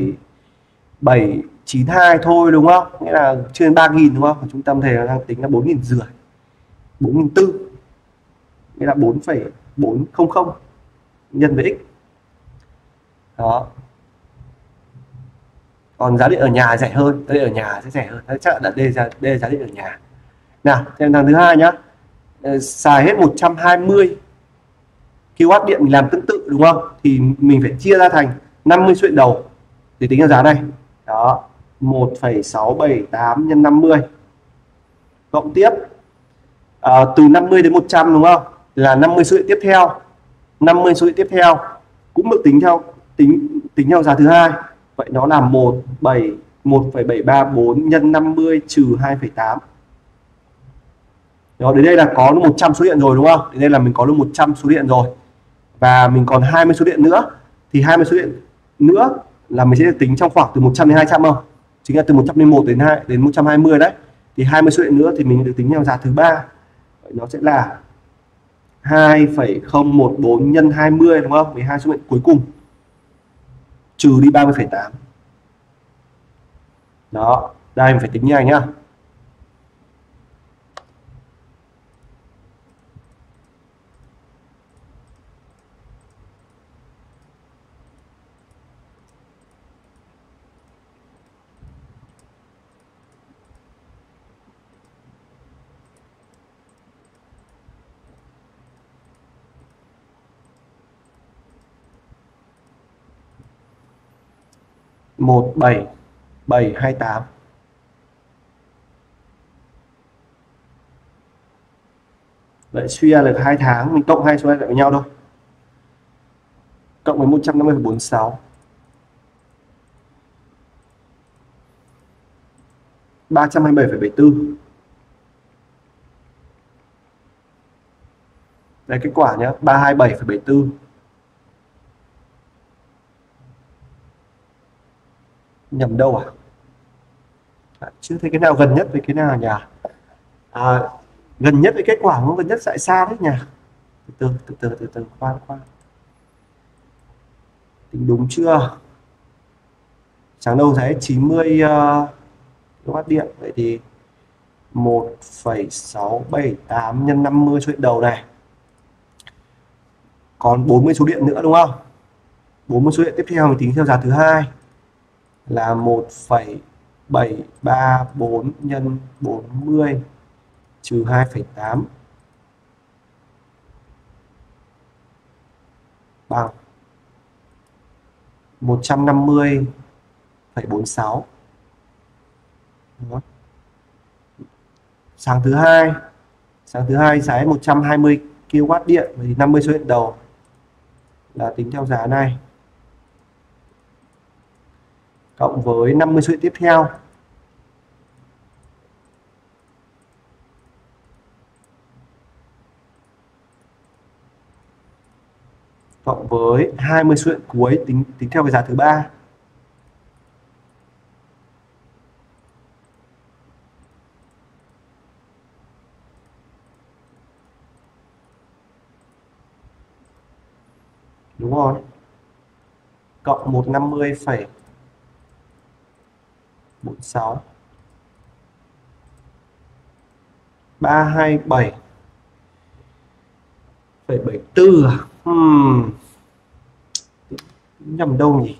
2,792 thôi đúng không? Nghĩa là chưa đến 3.000 đúng không? Ở trung tâm thầy đang tính là 4.500, 4.400, nghĩa là 4,400 nhân với x. Đó. Còn giá điện ở nhà rẻ hơn, đây ở nhà sẽ rẻ hơn. Chắc là đây là giá điện ở nhà. Nào, thêm tháng thứ hai nhá. Xài hết 120 kW điện mình làm tương tự đúng không? Thì mình phải chia ra thành 50 số điện đầu để tính ra giá này. Đó, 1,678 nhân 50. Cộng tiếp từ 50 đến 100 đúng không? Là 50 số điện tiếp theo. 50 số điện tiếp theo cũng được tính theo giá thứ hai. Vậy nó là 1,734 nhân 50 trừ 2,8. Đó, đến đây là có 100 số điện rồi đúng không? Đến đây là mình có được 100 số điện rồi. Và mình còn 20 số điện nữa. Thì 20 số điện nữa là mình sẽ được tính trong khoảng từ 100 đến 200 không? Chính là từ 101 đến 120 đấy. Thì 20 số điện nữa thì mình được tính theo giá thứ ba. Vậy nó sẽ là 2,014 nhân 20 đúng không? 12 số điện cuối cùng trừ đi 30,8. Đó, đây mình phải tính như này nhá. Một bảy bảy hai tám. Vậy suy ra được 2 tháng mình cộng hai số này lại với nhau thôi. Cộng với 150,46. 327,74. Đây kết quả nhé, 327,74. Nhầm đâu chưa thấy cái nào gần nhất với cái nào nhỉ? Gần nhất với kết quả không, gần nhất lại xa đấy nhỉ. Từ từ khoan. Tính đúng chưa? Sáng đâu thấy 90 kW điện. Vậy thì 1,678 nhân 50 số điện đầu này. Còn 40 số điện nữa đúng không? 40 số điện tiếp theo mình tính theo giá thứ hai là 1,734 nhân 40 trừ 2,8 bằng 150,46. Sáng thứ hai giá 120 kW điện, thì 50 số điện đầu là tính theo giá này cộng với 50 số điện tiếp theo cộng với 20 số điện cuối tính theo cái giá thứ ba. Đúng rồi. Cộng 150,46 327,74 à? Nhầm đâu nhỉ?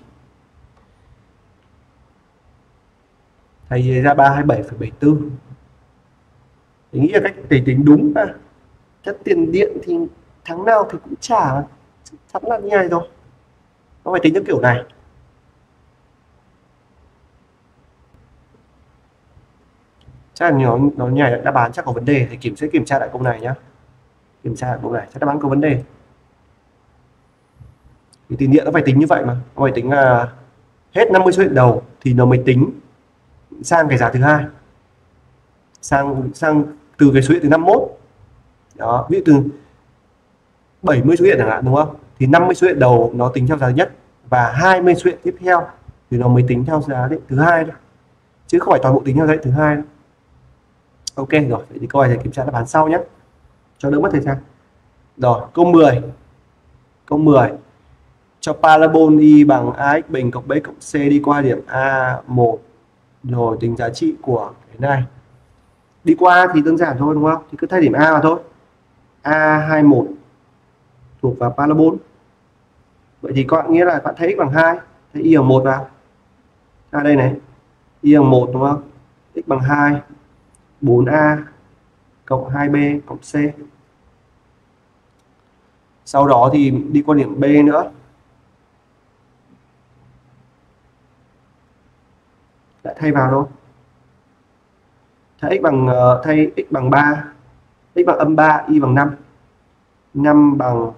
Thầy ra 327,74. Tôi nghĩ là cách thầy tính đúng à. Chất tiền điện thì tháng nào thì cũng trả, chắc chắn là như này rồi. Nó phải tính theo kiểu này. Chắc là nó nhảy đáp án chắc có vấn đề, thì sẽ kiểm tra lại câu này nhá. Kiểm tra lại câu này, chắc đáp án có vấn đề. Thì tiền điện nó phải tính như vậy mà, nó phải tính là hết 50 số điện đầu thì nó mới tính sang cái giá thứ hai, sang từ cái số điện từ 51 đó, ví dụ từ 70 số điện chẳng hạn, đúng không? Thì 50 số điện đầu nó tính theo giá thứ nhất và 20 số điện tiếp theo thì nó mới tính theo giá điện thứ hai thôi, chứ không phải toàn bộ tính theo giá điện thứ hai đâu. Ok rồi, vậy thì câu này thầy kiểm tra đáp án sau nhé, cho đỡ mất thời gian. Rồi, câu 10. Câu 10. Cho parabol y bằng ax bình cộng b cộng c đi qua điểm A1, rồi tính giá trị của cái này. Đi qua thì đơn giản thôi, đúng không? Thì cứ thay điểm A mà thôi. A21 thuộc vào parabol. Vậy thì có nghĩa là bạn thấy x bằng 2, thấy y bằng 1 vào. Ra đây này, y bằng 1 đúng không? X bằng 2, 4A cộng 2B cộng C. Sau đó thì đi qua điểm B nữa. Lại thay vào thôi. Thay x bằng 3, x bằng âm 3, y bằng 5. 5 bằng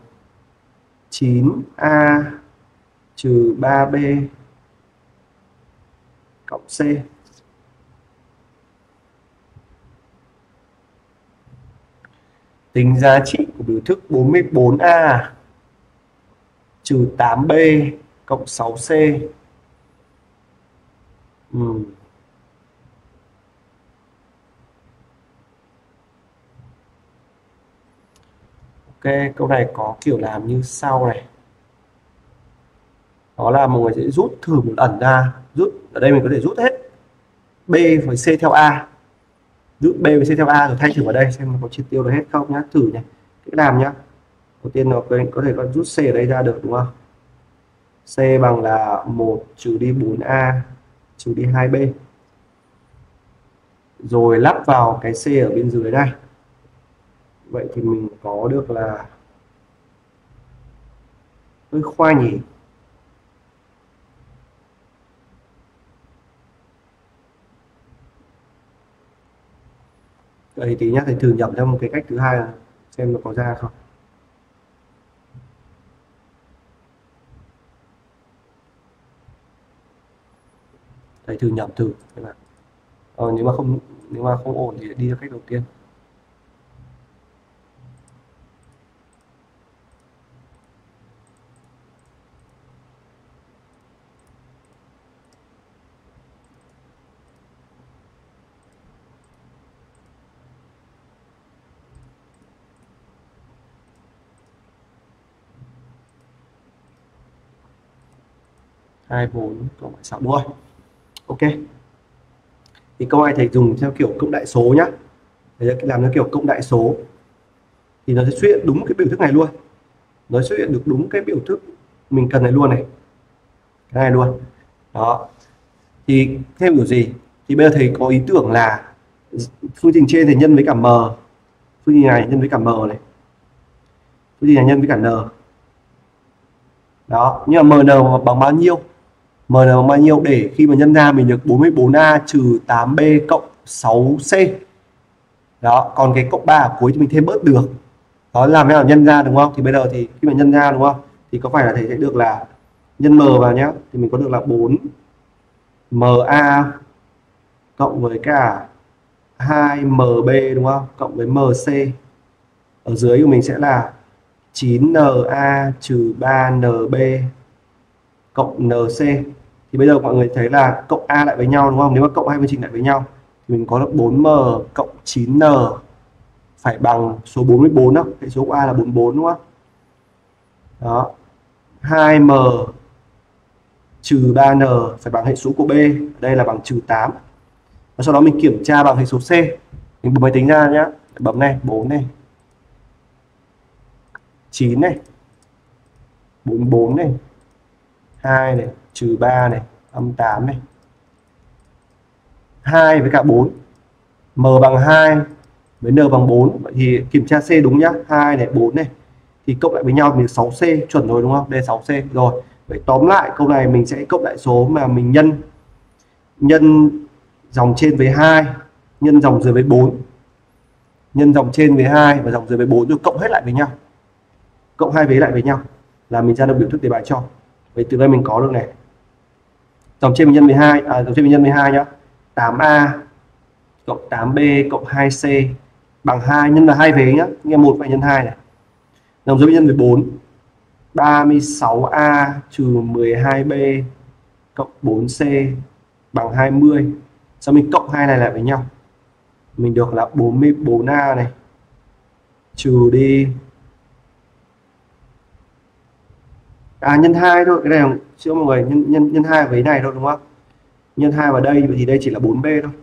9A trừ 3B cộng C. Tính giá trị của biểu thức 44A trừ 8B cộng 6C. Ok, câu này có kiểu làm như sau này. Đó là mọi người sẽ rút thử một ẩn ra. Rút ở đây mình có thể rút hết B với C theo A. Rút B với C theo A rồi thay thử vào đây xem có triệt tiêu được hết không nhá. Thử nhé. Cách làm nhá. Đầu tiên nó có thể rút C ở đây ra được, đúng không? C bằng là 1 trừ đi 4A trừ đi 2B. Rồi lắp vào cái C ở bên dưới đây. Vậy thì mình có được là hơi khoai nhỉ. Vậy tí nhá, thầy thử nhập theo một cái cách thứ hai là xem nó có ra không. Thầy thử nhập thử các bạn. Nếu mà không ổn thì đi theo cách đầu tiên. Hai bốn cộng 6 đúng rồi. Ok. Thì câu này thầy dùng theo kiểu cộng đại số nhá. Thầy sẽ làm theo kiểu cộng đại số. Thì nó sẽ xuất hiện đúng cái biểu thức này luôn. Nó xuất hiện được đúng cái biểu thức mình cần này luôn này. Cái này luôn. Đó. Thì thêm kiểu gì? Thì bây giờ thầy có ý tưởng là phương trình trên thì nhân với cả m. Phương trình này nhân với cả m này. Phương trình này nhân với cả n. Đó, nhưng mà mn bằng bao nhiêu? M bằng bao nhiêu để khi mà nhân ra mình được 44A trừ 8B cộng 6C. Đó, còn cái cộng 3 ở cuối thì mình thêm bớt được. Đó, làm thế nào nhân ra đúng không? Thì bây giờ thì khi mà nhân ra đúng không? Thì có phải là thầy sẽ được là nhân m vào nhá. Thì mình có được là 4 MA cộng với cả 2 MB đúng không? Cộng với MC. Ở dưới của mình sẽ là 9NA trừ 3NB cộng NC. Thì bây giờ mọi người thấy là cộng A lại với nhau đúng không? Nếu mà cộng hai phương trình lại với nhau thì mình có được 4M cộng 9N phải bằng số 44 không? Hệ số của A là 44 đúng không? Đó. 2M trừ 3N phải bằng hệ số của B. Ở đây là bằng trừ 8. Và sau đó mình kiểm tra bằng hệ số C. Mình bấm máy tính ra nhá. Bấm này, 4 này. 9 này. 44 này. 2 này, trừ 3 này, âm 8 này. 2 với cả 4. M bằng 2 với N bằng 4. Vậy thì kiểm tra C đúng nhá. 2 này, 4 này. Thì cộng lại với nhau thì 6C chuẩn rồi đúng không? Đây là 6C rồi. Vậy tóm lại câu này mình sẽ cộng lại số mà mình nhân dòng trên với 2, nhân dòng dưới với 4. Nhân dòng trên với 2 và dòng dưới với 4 rồi cộng hết lại với nhau. Cộng hai vế lại với nhau là mình ra được biểu thức đề bài cho. Vậy từ đây mình có được này. Dòng trên mình nhân 12, dòng trên mình nhân 12 nhá. 8A cộng 8B cộng 2C bằng 2 nhân là hai vế nhá. Nghe 1 phải nhân 2 này. Dòng dưới mình nhân với 4. 36A trừ 12B cộng 4C bằng 20. Sau mình cộng hai này lại với nhau. Mình được là 44A này trừ đi nhân 2 thôi, cái này chưa mọi người, nhân 2 với này thôi đúng không? Nhân 2 vào đây thì đây chỉ là 4B thôi.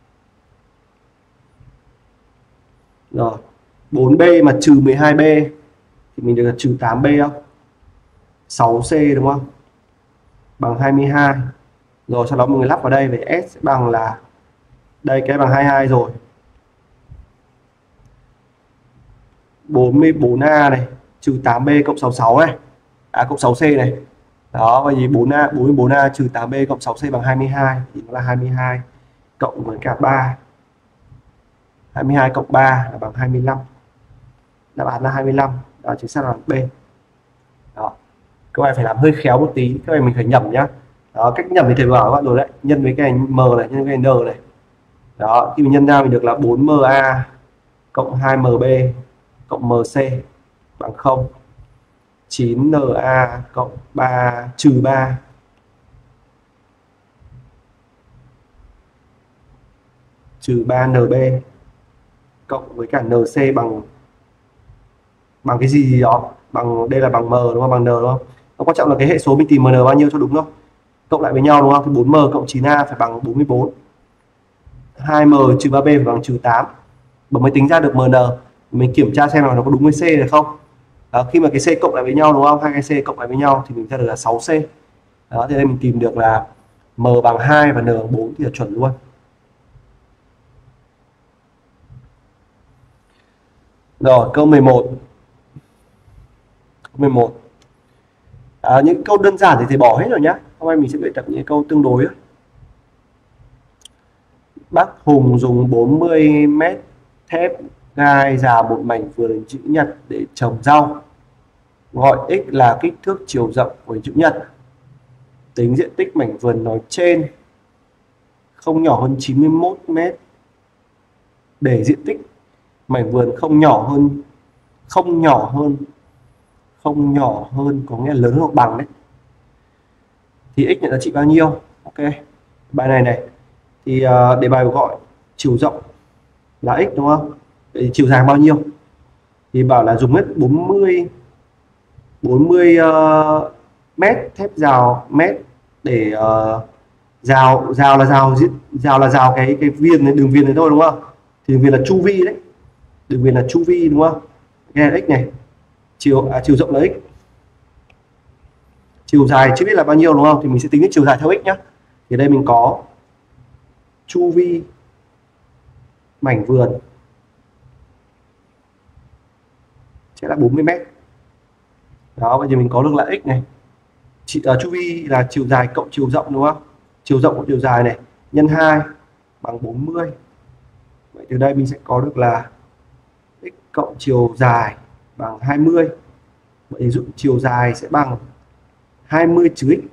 Rồi, 4B mà trừ 12B thì mình được là trừ 8B không? 6C đúng không? Bằng 22. Rồi sau đó mình lắp vào đây về S sẽ bằng là đây, cái bằng 22 rồi. 44A này trừ 8B cộng 66 này. Cộng 6C này. Đó, vậy thì 44A trừ 8B cộng 6C bằng 22 thì nó là 22 cộng với cả 3. 22 cộng 3 là bằng 25. Đáp án là 25. Đó, chính xác là B. Đó. Câu này phải làm hơi khéo một tí, cái này mình phải nhẩm nhá. Đó, cách nhẩm thì thầy bảo các bạn rồi đấy, nhân với cái M này, nhân với cái N này. Đó, khi mình nhân ra mình được là 4MA cộng 2MB cộng MC bằng 0. 9NA cộng 3 trừ 3 trừ 3NB cộng với cả NC bằng cái gì đó, bằng đây là bằng M đúng không, bằng N đúng không? Nó quan trọng là cái hệ số mình tìm N bao nhiêu cho đúng không? Cộng lại với nhau đúng không? Thì 4M cộng 9A phải bằng 44. 2M trừ 3B phải bằng trừ 8. Bấm máy tính ra được MN. Mình kiểm tra xem là nó có đúng với C hay không. Đó, khi mà cái C cộng lại với nhau đúng không? Hai cái C cộng lại với nhau thì mình ra được là 6C. Đó, thì đây mình tìm được là M bằng 2 và N bằng 4 thì là chuẩn luôn. Rồi, câu 11. Câu 11. Những câu đơn giản thì thầy bỏ hết rồi nhá. Hôm nay mình sẽ luyện tập những câu tương đối. Bác Hùng dùng 40 mét thép gai rào một mảnh vườn chữ nhật để trồng rau. Gọi x là kích thước chiều rộng của chữ nhật. Tính diện tích mảnh vườn nói trên không nhỏ hơn 91 mét. Để diện tích mảnh vườn không nhỏ hơn có nghĩa là lớn hoặc bằng đấy. Thì x nhận giá trị bao nhiêu? Ok. Bài này thì đề bài gọi chiều rộng là x đúng không? Vậy thì chiều dài bao nhiêu? Thì bảo là dùng hết 40 mét thép rào mét để rào là rào cái viên này, đường viền này thôi đúng không? Thì đường viền là chu vi đấy. Đường viền là chu vi đúng không? Cái này là x này. Chiều rộng là x. Chiều dài chưa biết là bao nhiêu đúng không? Thì mình sẽ tính cái chiều dài theo x nhá. Thì đây mình có chu vi mảnh vườn sẽ là 40 mét. Đó, bây giờ mình có được là x này. Chu vi là chiều dài cộng chiều rộng đúng không? Chiều rộng cộng chiều dài này nhân 2 bằng 40. Vậy từ đây mình sẽ có được là x cộng chiều dài bằng 20. Vậy thì dụ chiều dài sẽ bằng 20 trừ x.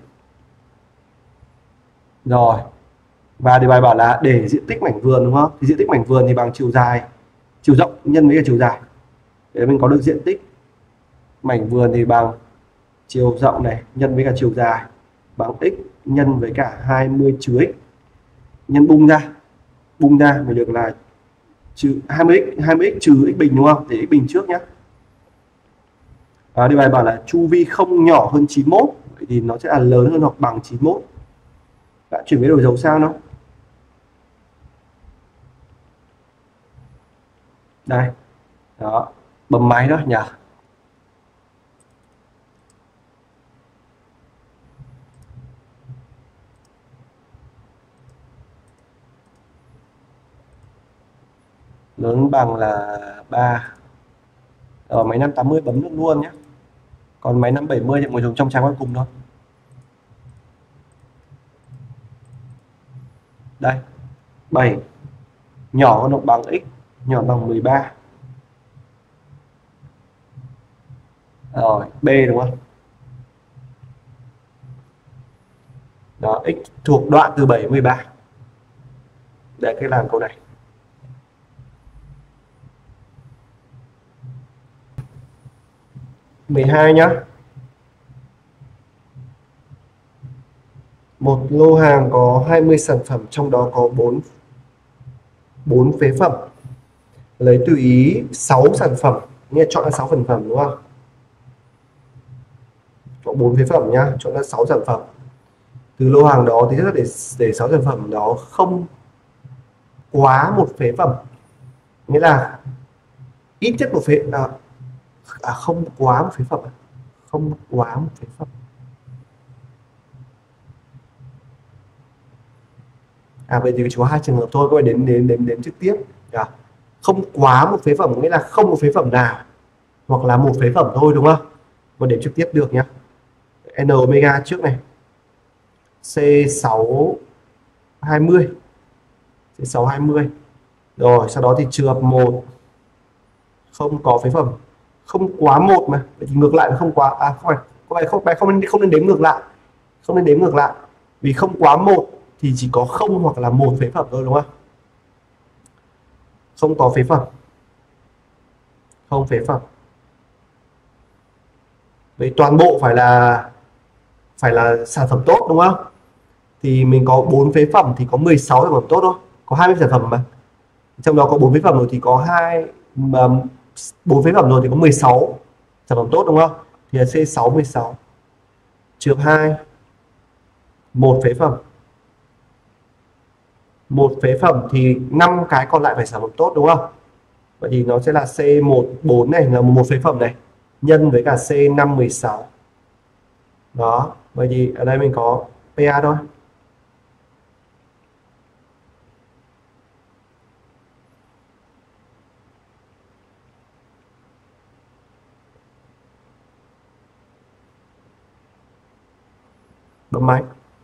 Rồi. Và đề bài bảo là để diện tích mảnh vườn đúng không? Thì diện tích mảnh vườn thì bằng chiều dài, chiều rộng nhân với cả chiều dài. Để mình có được diện tích mảnh vườn thì bằng chiều rộng này nhân với cả chiều dài bằng x nhân với cả 20 trừ x. Nhân bung ra mình được là trừ 20x trừ x bình đúng không? Để x bình trước nhé. Đề bài bảo là chu vi không nhỏ hơn 91, vậy thì nó sẽ là lớn hơn hoặc bằng 91. Đã chuyển biến đổi dấu sao nó? Đây. Đó, bấm máy đó nhỉ. Lớn bằng là 3. Ở máy 580 bấm được luôn nhé. Còn máy 570 thì ngồi dùng trong trang cuối cùng thôi. Đây. 7 nhỏ hơn hoặc bằng x, nhỏ bằng 13. Rồi, B đúng không? Đó, x thuộc đoạn từ 7 đến 13. Để cái làm câu này. Mười hai nhá. Một lô hàng có 20 sản phẩm, trong đó có 4 phế phẩm. Lấy tùy ý 6 sản phẩm, nghĩa là chọn ra 6 sản phẩm đúng không? Có 4 phế phẩm nhá, chọn ra 6 sản phẩm. Từ lô hàng đó thì rất để 6 sản phẩm đó không quá một phế phẩm. Nghĩa là ít nhất một phế không quá một phế phẩm. Không quá một phế phẩm. Vậy thì chỉ có 2 trường hợp thôi, các bạn đến trực tiếp. Không quá một phế phẩm nghĩa là không một phế phẩm nào, hoặc là một phế phẩm thôi đúng không? Và đếm trực tiếp được nhá. N omega trước này. C620. C620. Rồi, sau đó thì trừ 1. Không có phế phẩm. Không quá 1 mà. Vậy thì ngược lại là không quá không nên đếm ngược lại. Không nên đếm ngược lại. Vì không quá 1 thì chỉ có 0 hoặc là 1 phế phẩm thôi đúng không? Không có phế phẩm. Không phế phẩm. Vậy toàn bộ phải là sản phẩm tốt đúng không? Thì mình có 4 phế phẩm thì có 16 sản phẩm tốt thôi. Có 20 sản phẩm mà. Trong đó có 4 phế phẩm rồi thì có 4 phế phẩm rồi thì có 16 sản phẩm tốt đúng không? Thì là C6 16. Trừ 2. 1 phế phẩm. 1 phế phẩm thì 5 cái còn lại phải sản phẩm tốt đúng không? Vậy thì nó sẽ là C14 này là một phế phẩm này nhân với cả C5 16. Đó, vậy thì ở đây mình có PA thôi. Bấm máy.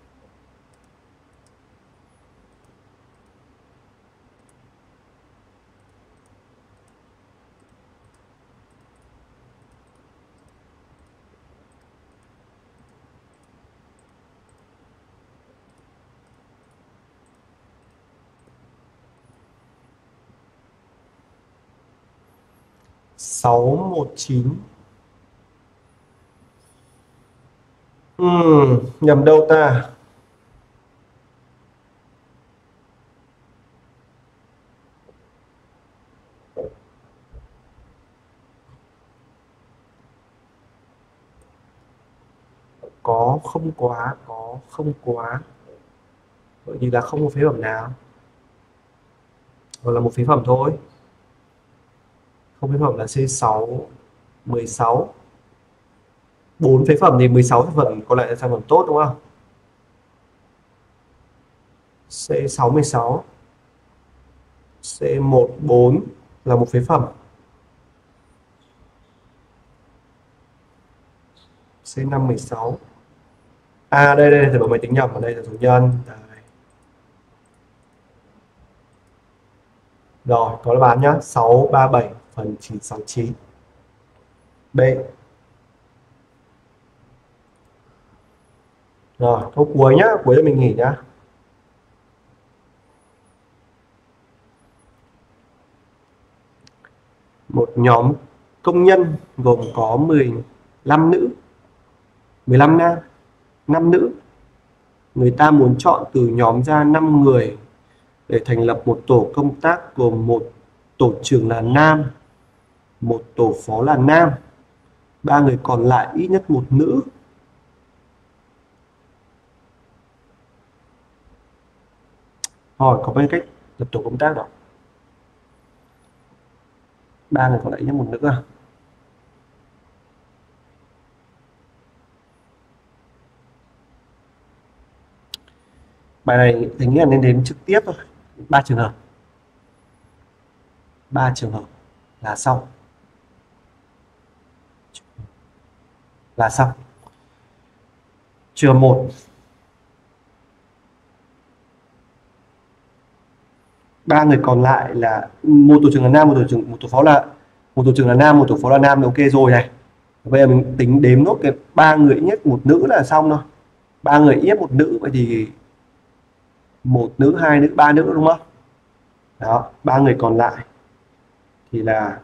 Sáu một chín. Nhầm đâu ta? Có không quá, có không quá. Vậy thì là không có phế phẩm nào. Hoặc là một phế phẩm thôi. Không phế phẩm là C6 16. 4 phế phẩm thì 16 sản phẩm còn lại là sản phẩm tốt đúng không? C6 16. C14 là một phế phẩm. C5 16. Đây thì máy tính nhầm, ở đây là số nhân. Đây. Rồi, có đáp án nhá, 637 phần 969. B. Rồi câu cuối nhá, cuối là mình nghỉ nhá. Một nhóm công nhân gồm có 15 nữ, 15 nam, 5 nữ. Người ta muốn chọn từ nhóm ra 5 người để thành lập một tổ công tác gồm một tổ trưởng là nam, một tổ phó là nam, 3 người còn lại ít nhất một nữ. Hỏi có bao nhiêu cách lập tổ công tác đó? 3 người còn lại ít nhất một nữ à? Bài này mình nghĩ là nên đến trực tiếp thôi. 3 trường hợp. 3 trường hợp là xong. Là xong. Trường hợp 1. 3 người còn lại là một tổ trưởng là nam, một tổ phó là một tổ trưởng là nam, một tổ phó là nam là ok rồi này. Bây giờ mình tính đếm nốt cái 3 người ít nhất một nữ là xong thôi. 3 người ít nhất một nữ, vậy thì một nữ, hai nữ, ba nữ đúng không? Đó, 3 người còn lại thì là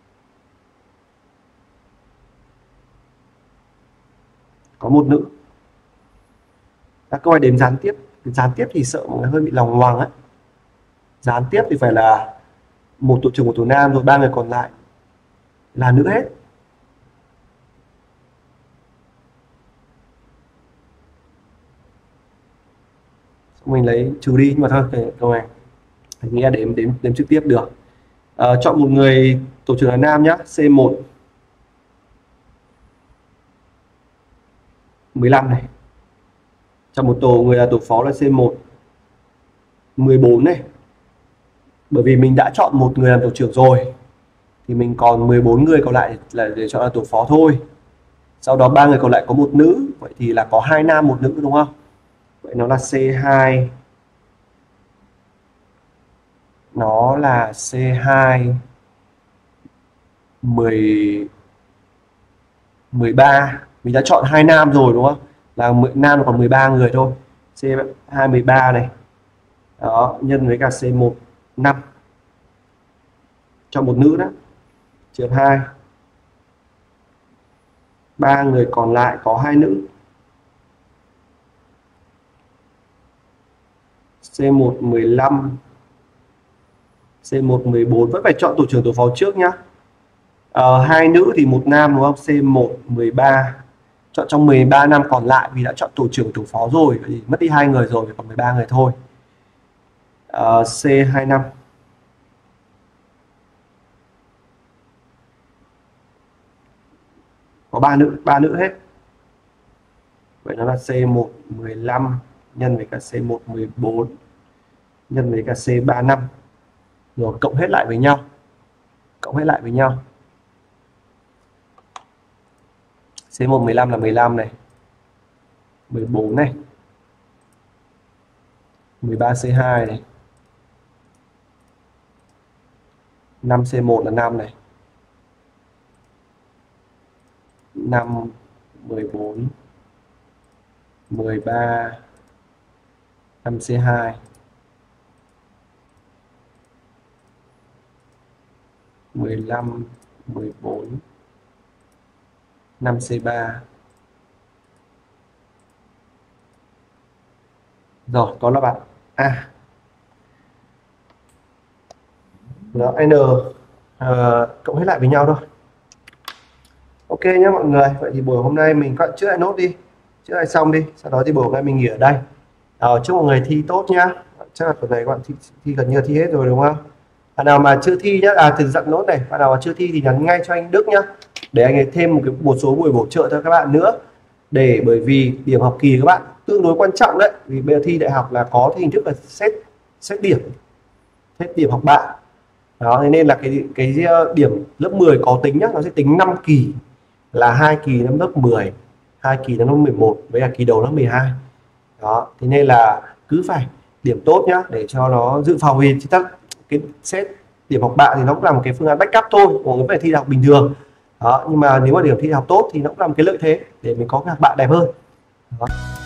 có một nữ. Các câu hỏi đếm gián tiếp. Gián tiếp thì sợ mọi người hơi bị lòng ngoằng ấy. Gián tiếp thì phải là một tổ trưởng một tổ nam, rồi 3 người còn lại là nữ hết. Mình lấy trừ đi, nhưng mà thôi cái câu này mình nghĩ là đếm trực tiếp được. Chọn một người tổ trưởng là nam nhá, C1 15 này. Chọn một tổ người là tổ phó là C1 14 này. Bởi vì mình đã chọn một người làm tổ trưởng rồi thì mình còn 14 người còn lại là để chọn là tổ phó thôi. Sau đó 3 người còn lại có một nữ, vậy thì là có 2 nam một nữ đúng không? Vậy nó là C2. Nó là C2 13. Mình đã chọn 2 nam rồi đúng không? Là nam còn 13 người thôi. C2 13 này. Đó, nhân với cả C1 5. Cho một nữ đó. Trường 2. 3 người còn lại có 2 nữ. C1 15, C1 14, vẫn phải chọn tổ trưởng tổ phó trước nhá. 2 nữ thì một nam đúng không? C1 13. Chọn trong 13 năm còn lại vì đã chọn tổ trưởng tổ phó rồi, thì mất đi 2 người rồi, còn 13 người thôi. C25. Có 3 nữ hết. Vậy nó là C1 15 nhân với cả C1 14 nhân với cả C35. Rồi cộng hết lại với nhau. Cộng hết lại với nhau. C1 15 là 15 này. 14 này. 13 C2 này. 5 C1 là 5 này. 5 14 13 5 C2 15 14 5 C3. Rồi, có là bạn A. Nó N cộng hết lại với nhau thôi. Ok nhé mọi người. Vậy thì buổi hôm nay mình chữa lại nốt đi. Chữa lại xong đi. Sau đó thì buổi hôm nay mình nghỉ ở đây. Chúc mọi người thi tốt nhá. Chắc là tuần này các bạn thi gần như là thi hết rồi đúng không? Bạn nào mà chưa thi nhá, từ dặn nốt này. Bạn nào mà chưa thi thì nhắn ngay cho anh Đức nhá. Để anh ấy thêm một số buổi bổ trợ cho các bạn nữa. Bởi vì điểm học kỳ các bạn tương đối quan trọng đấy. Vì bây giờ thi đại học là có hình thức là xét điểm học bạ. Đó, thế nên là cái điểm lớp 10 có tính nhá, nó sẽ tính 5 kỳ, là 2 kỳ năm lớp 10, 2 kỳ năm lớp 11 với cả kỳ đầu lớp 12. Đó, thế nên là cứ phải điểm tốt nhá, để cho nó dự phòng. Vì cái xét điểm học bạ thì nó cũng là một cái phương án backup thôi, mọi người phải thi đại học bình thường. Đó, nhưng mà nếu mà điểm thi học tốt thì nó cũng là một cái lợi thế để mình có các bạn đẹp hơn. Đó.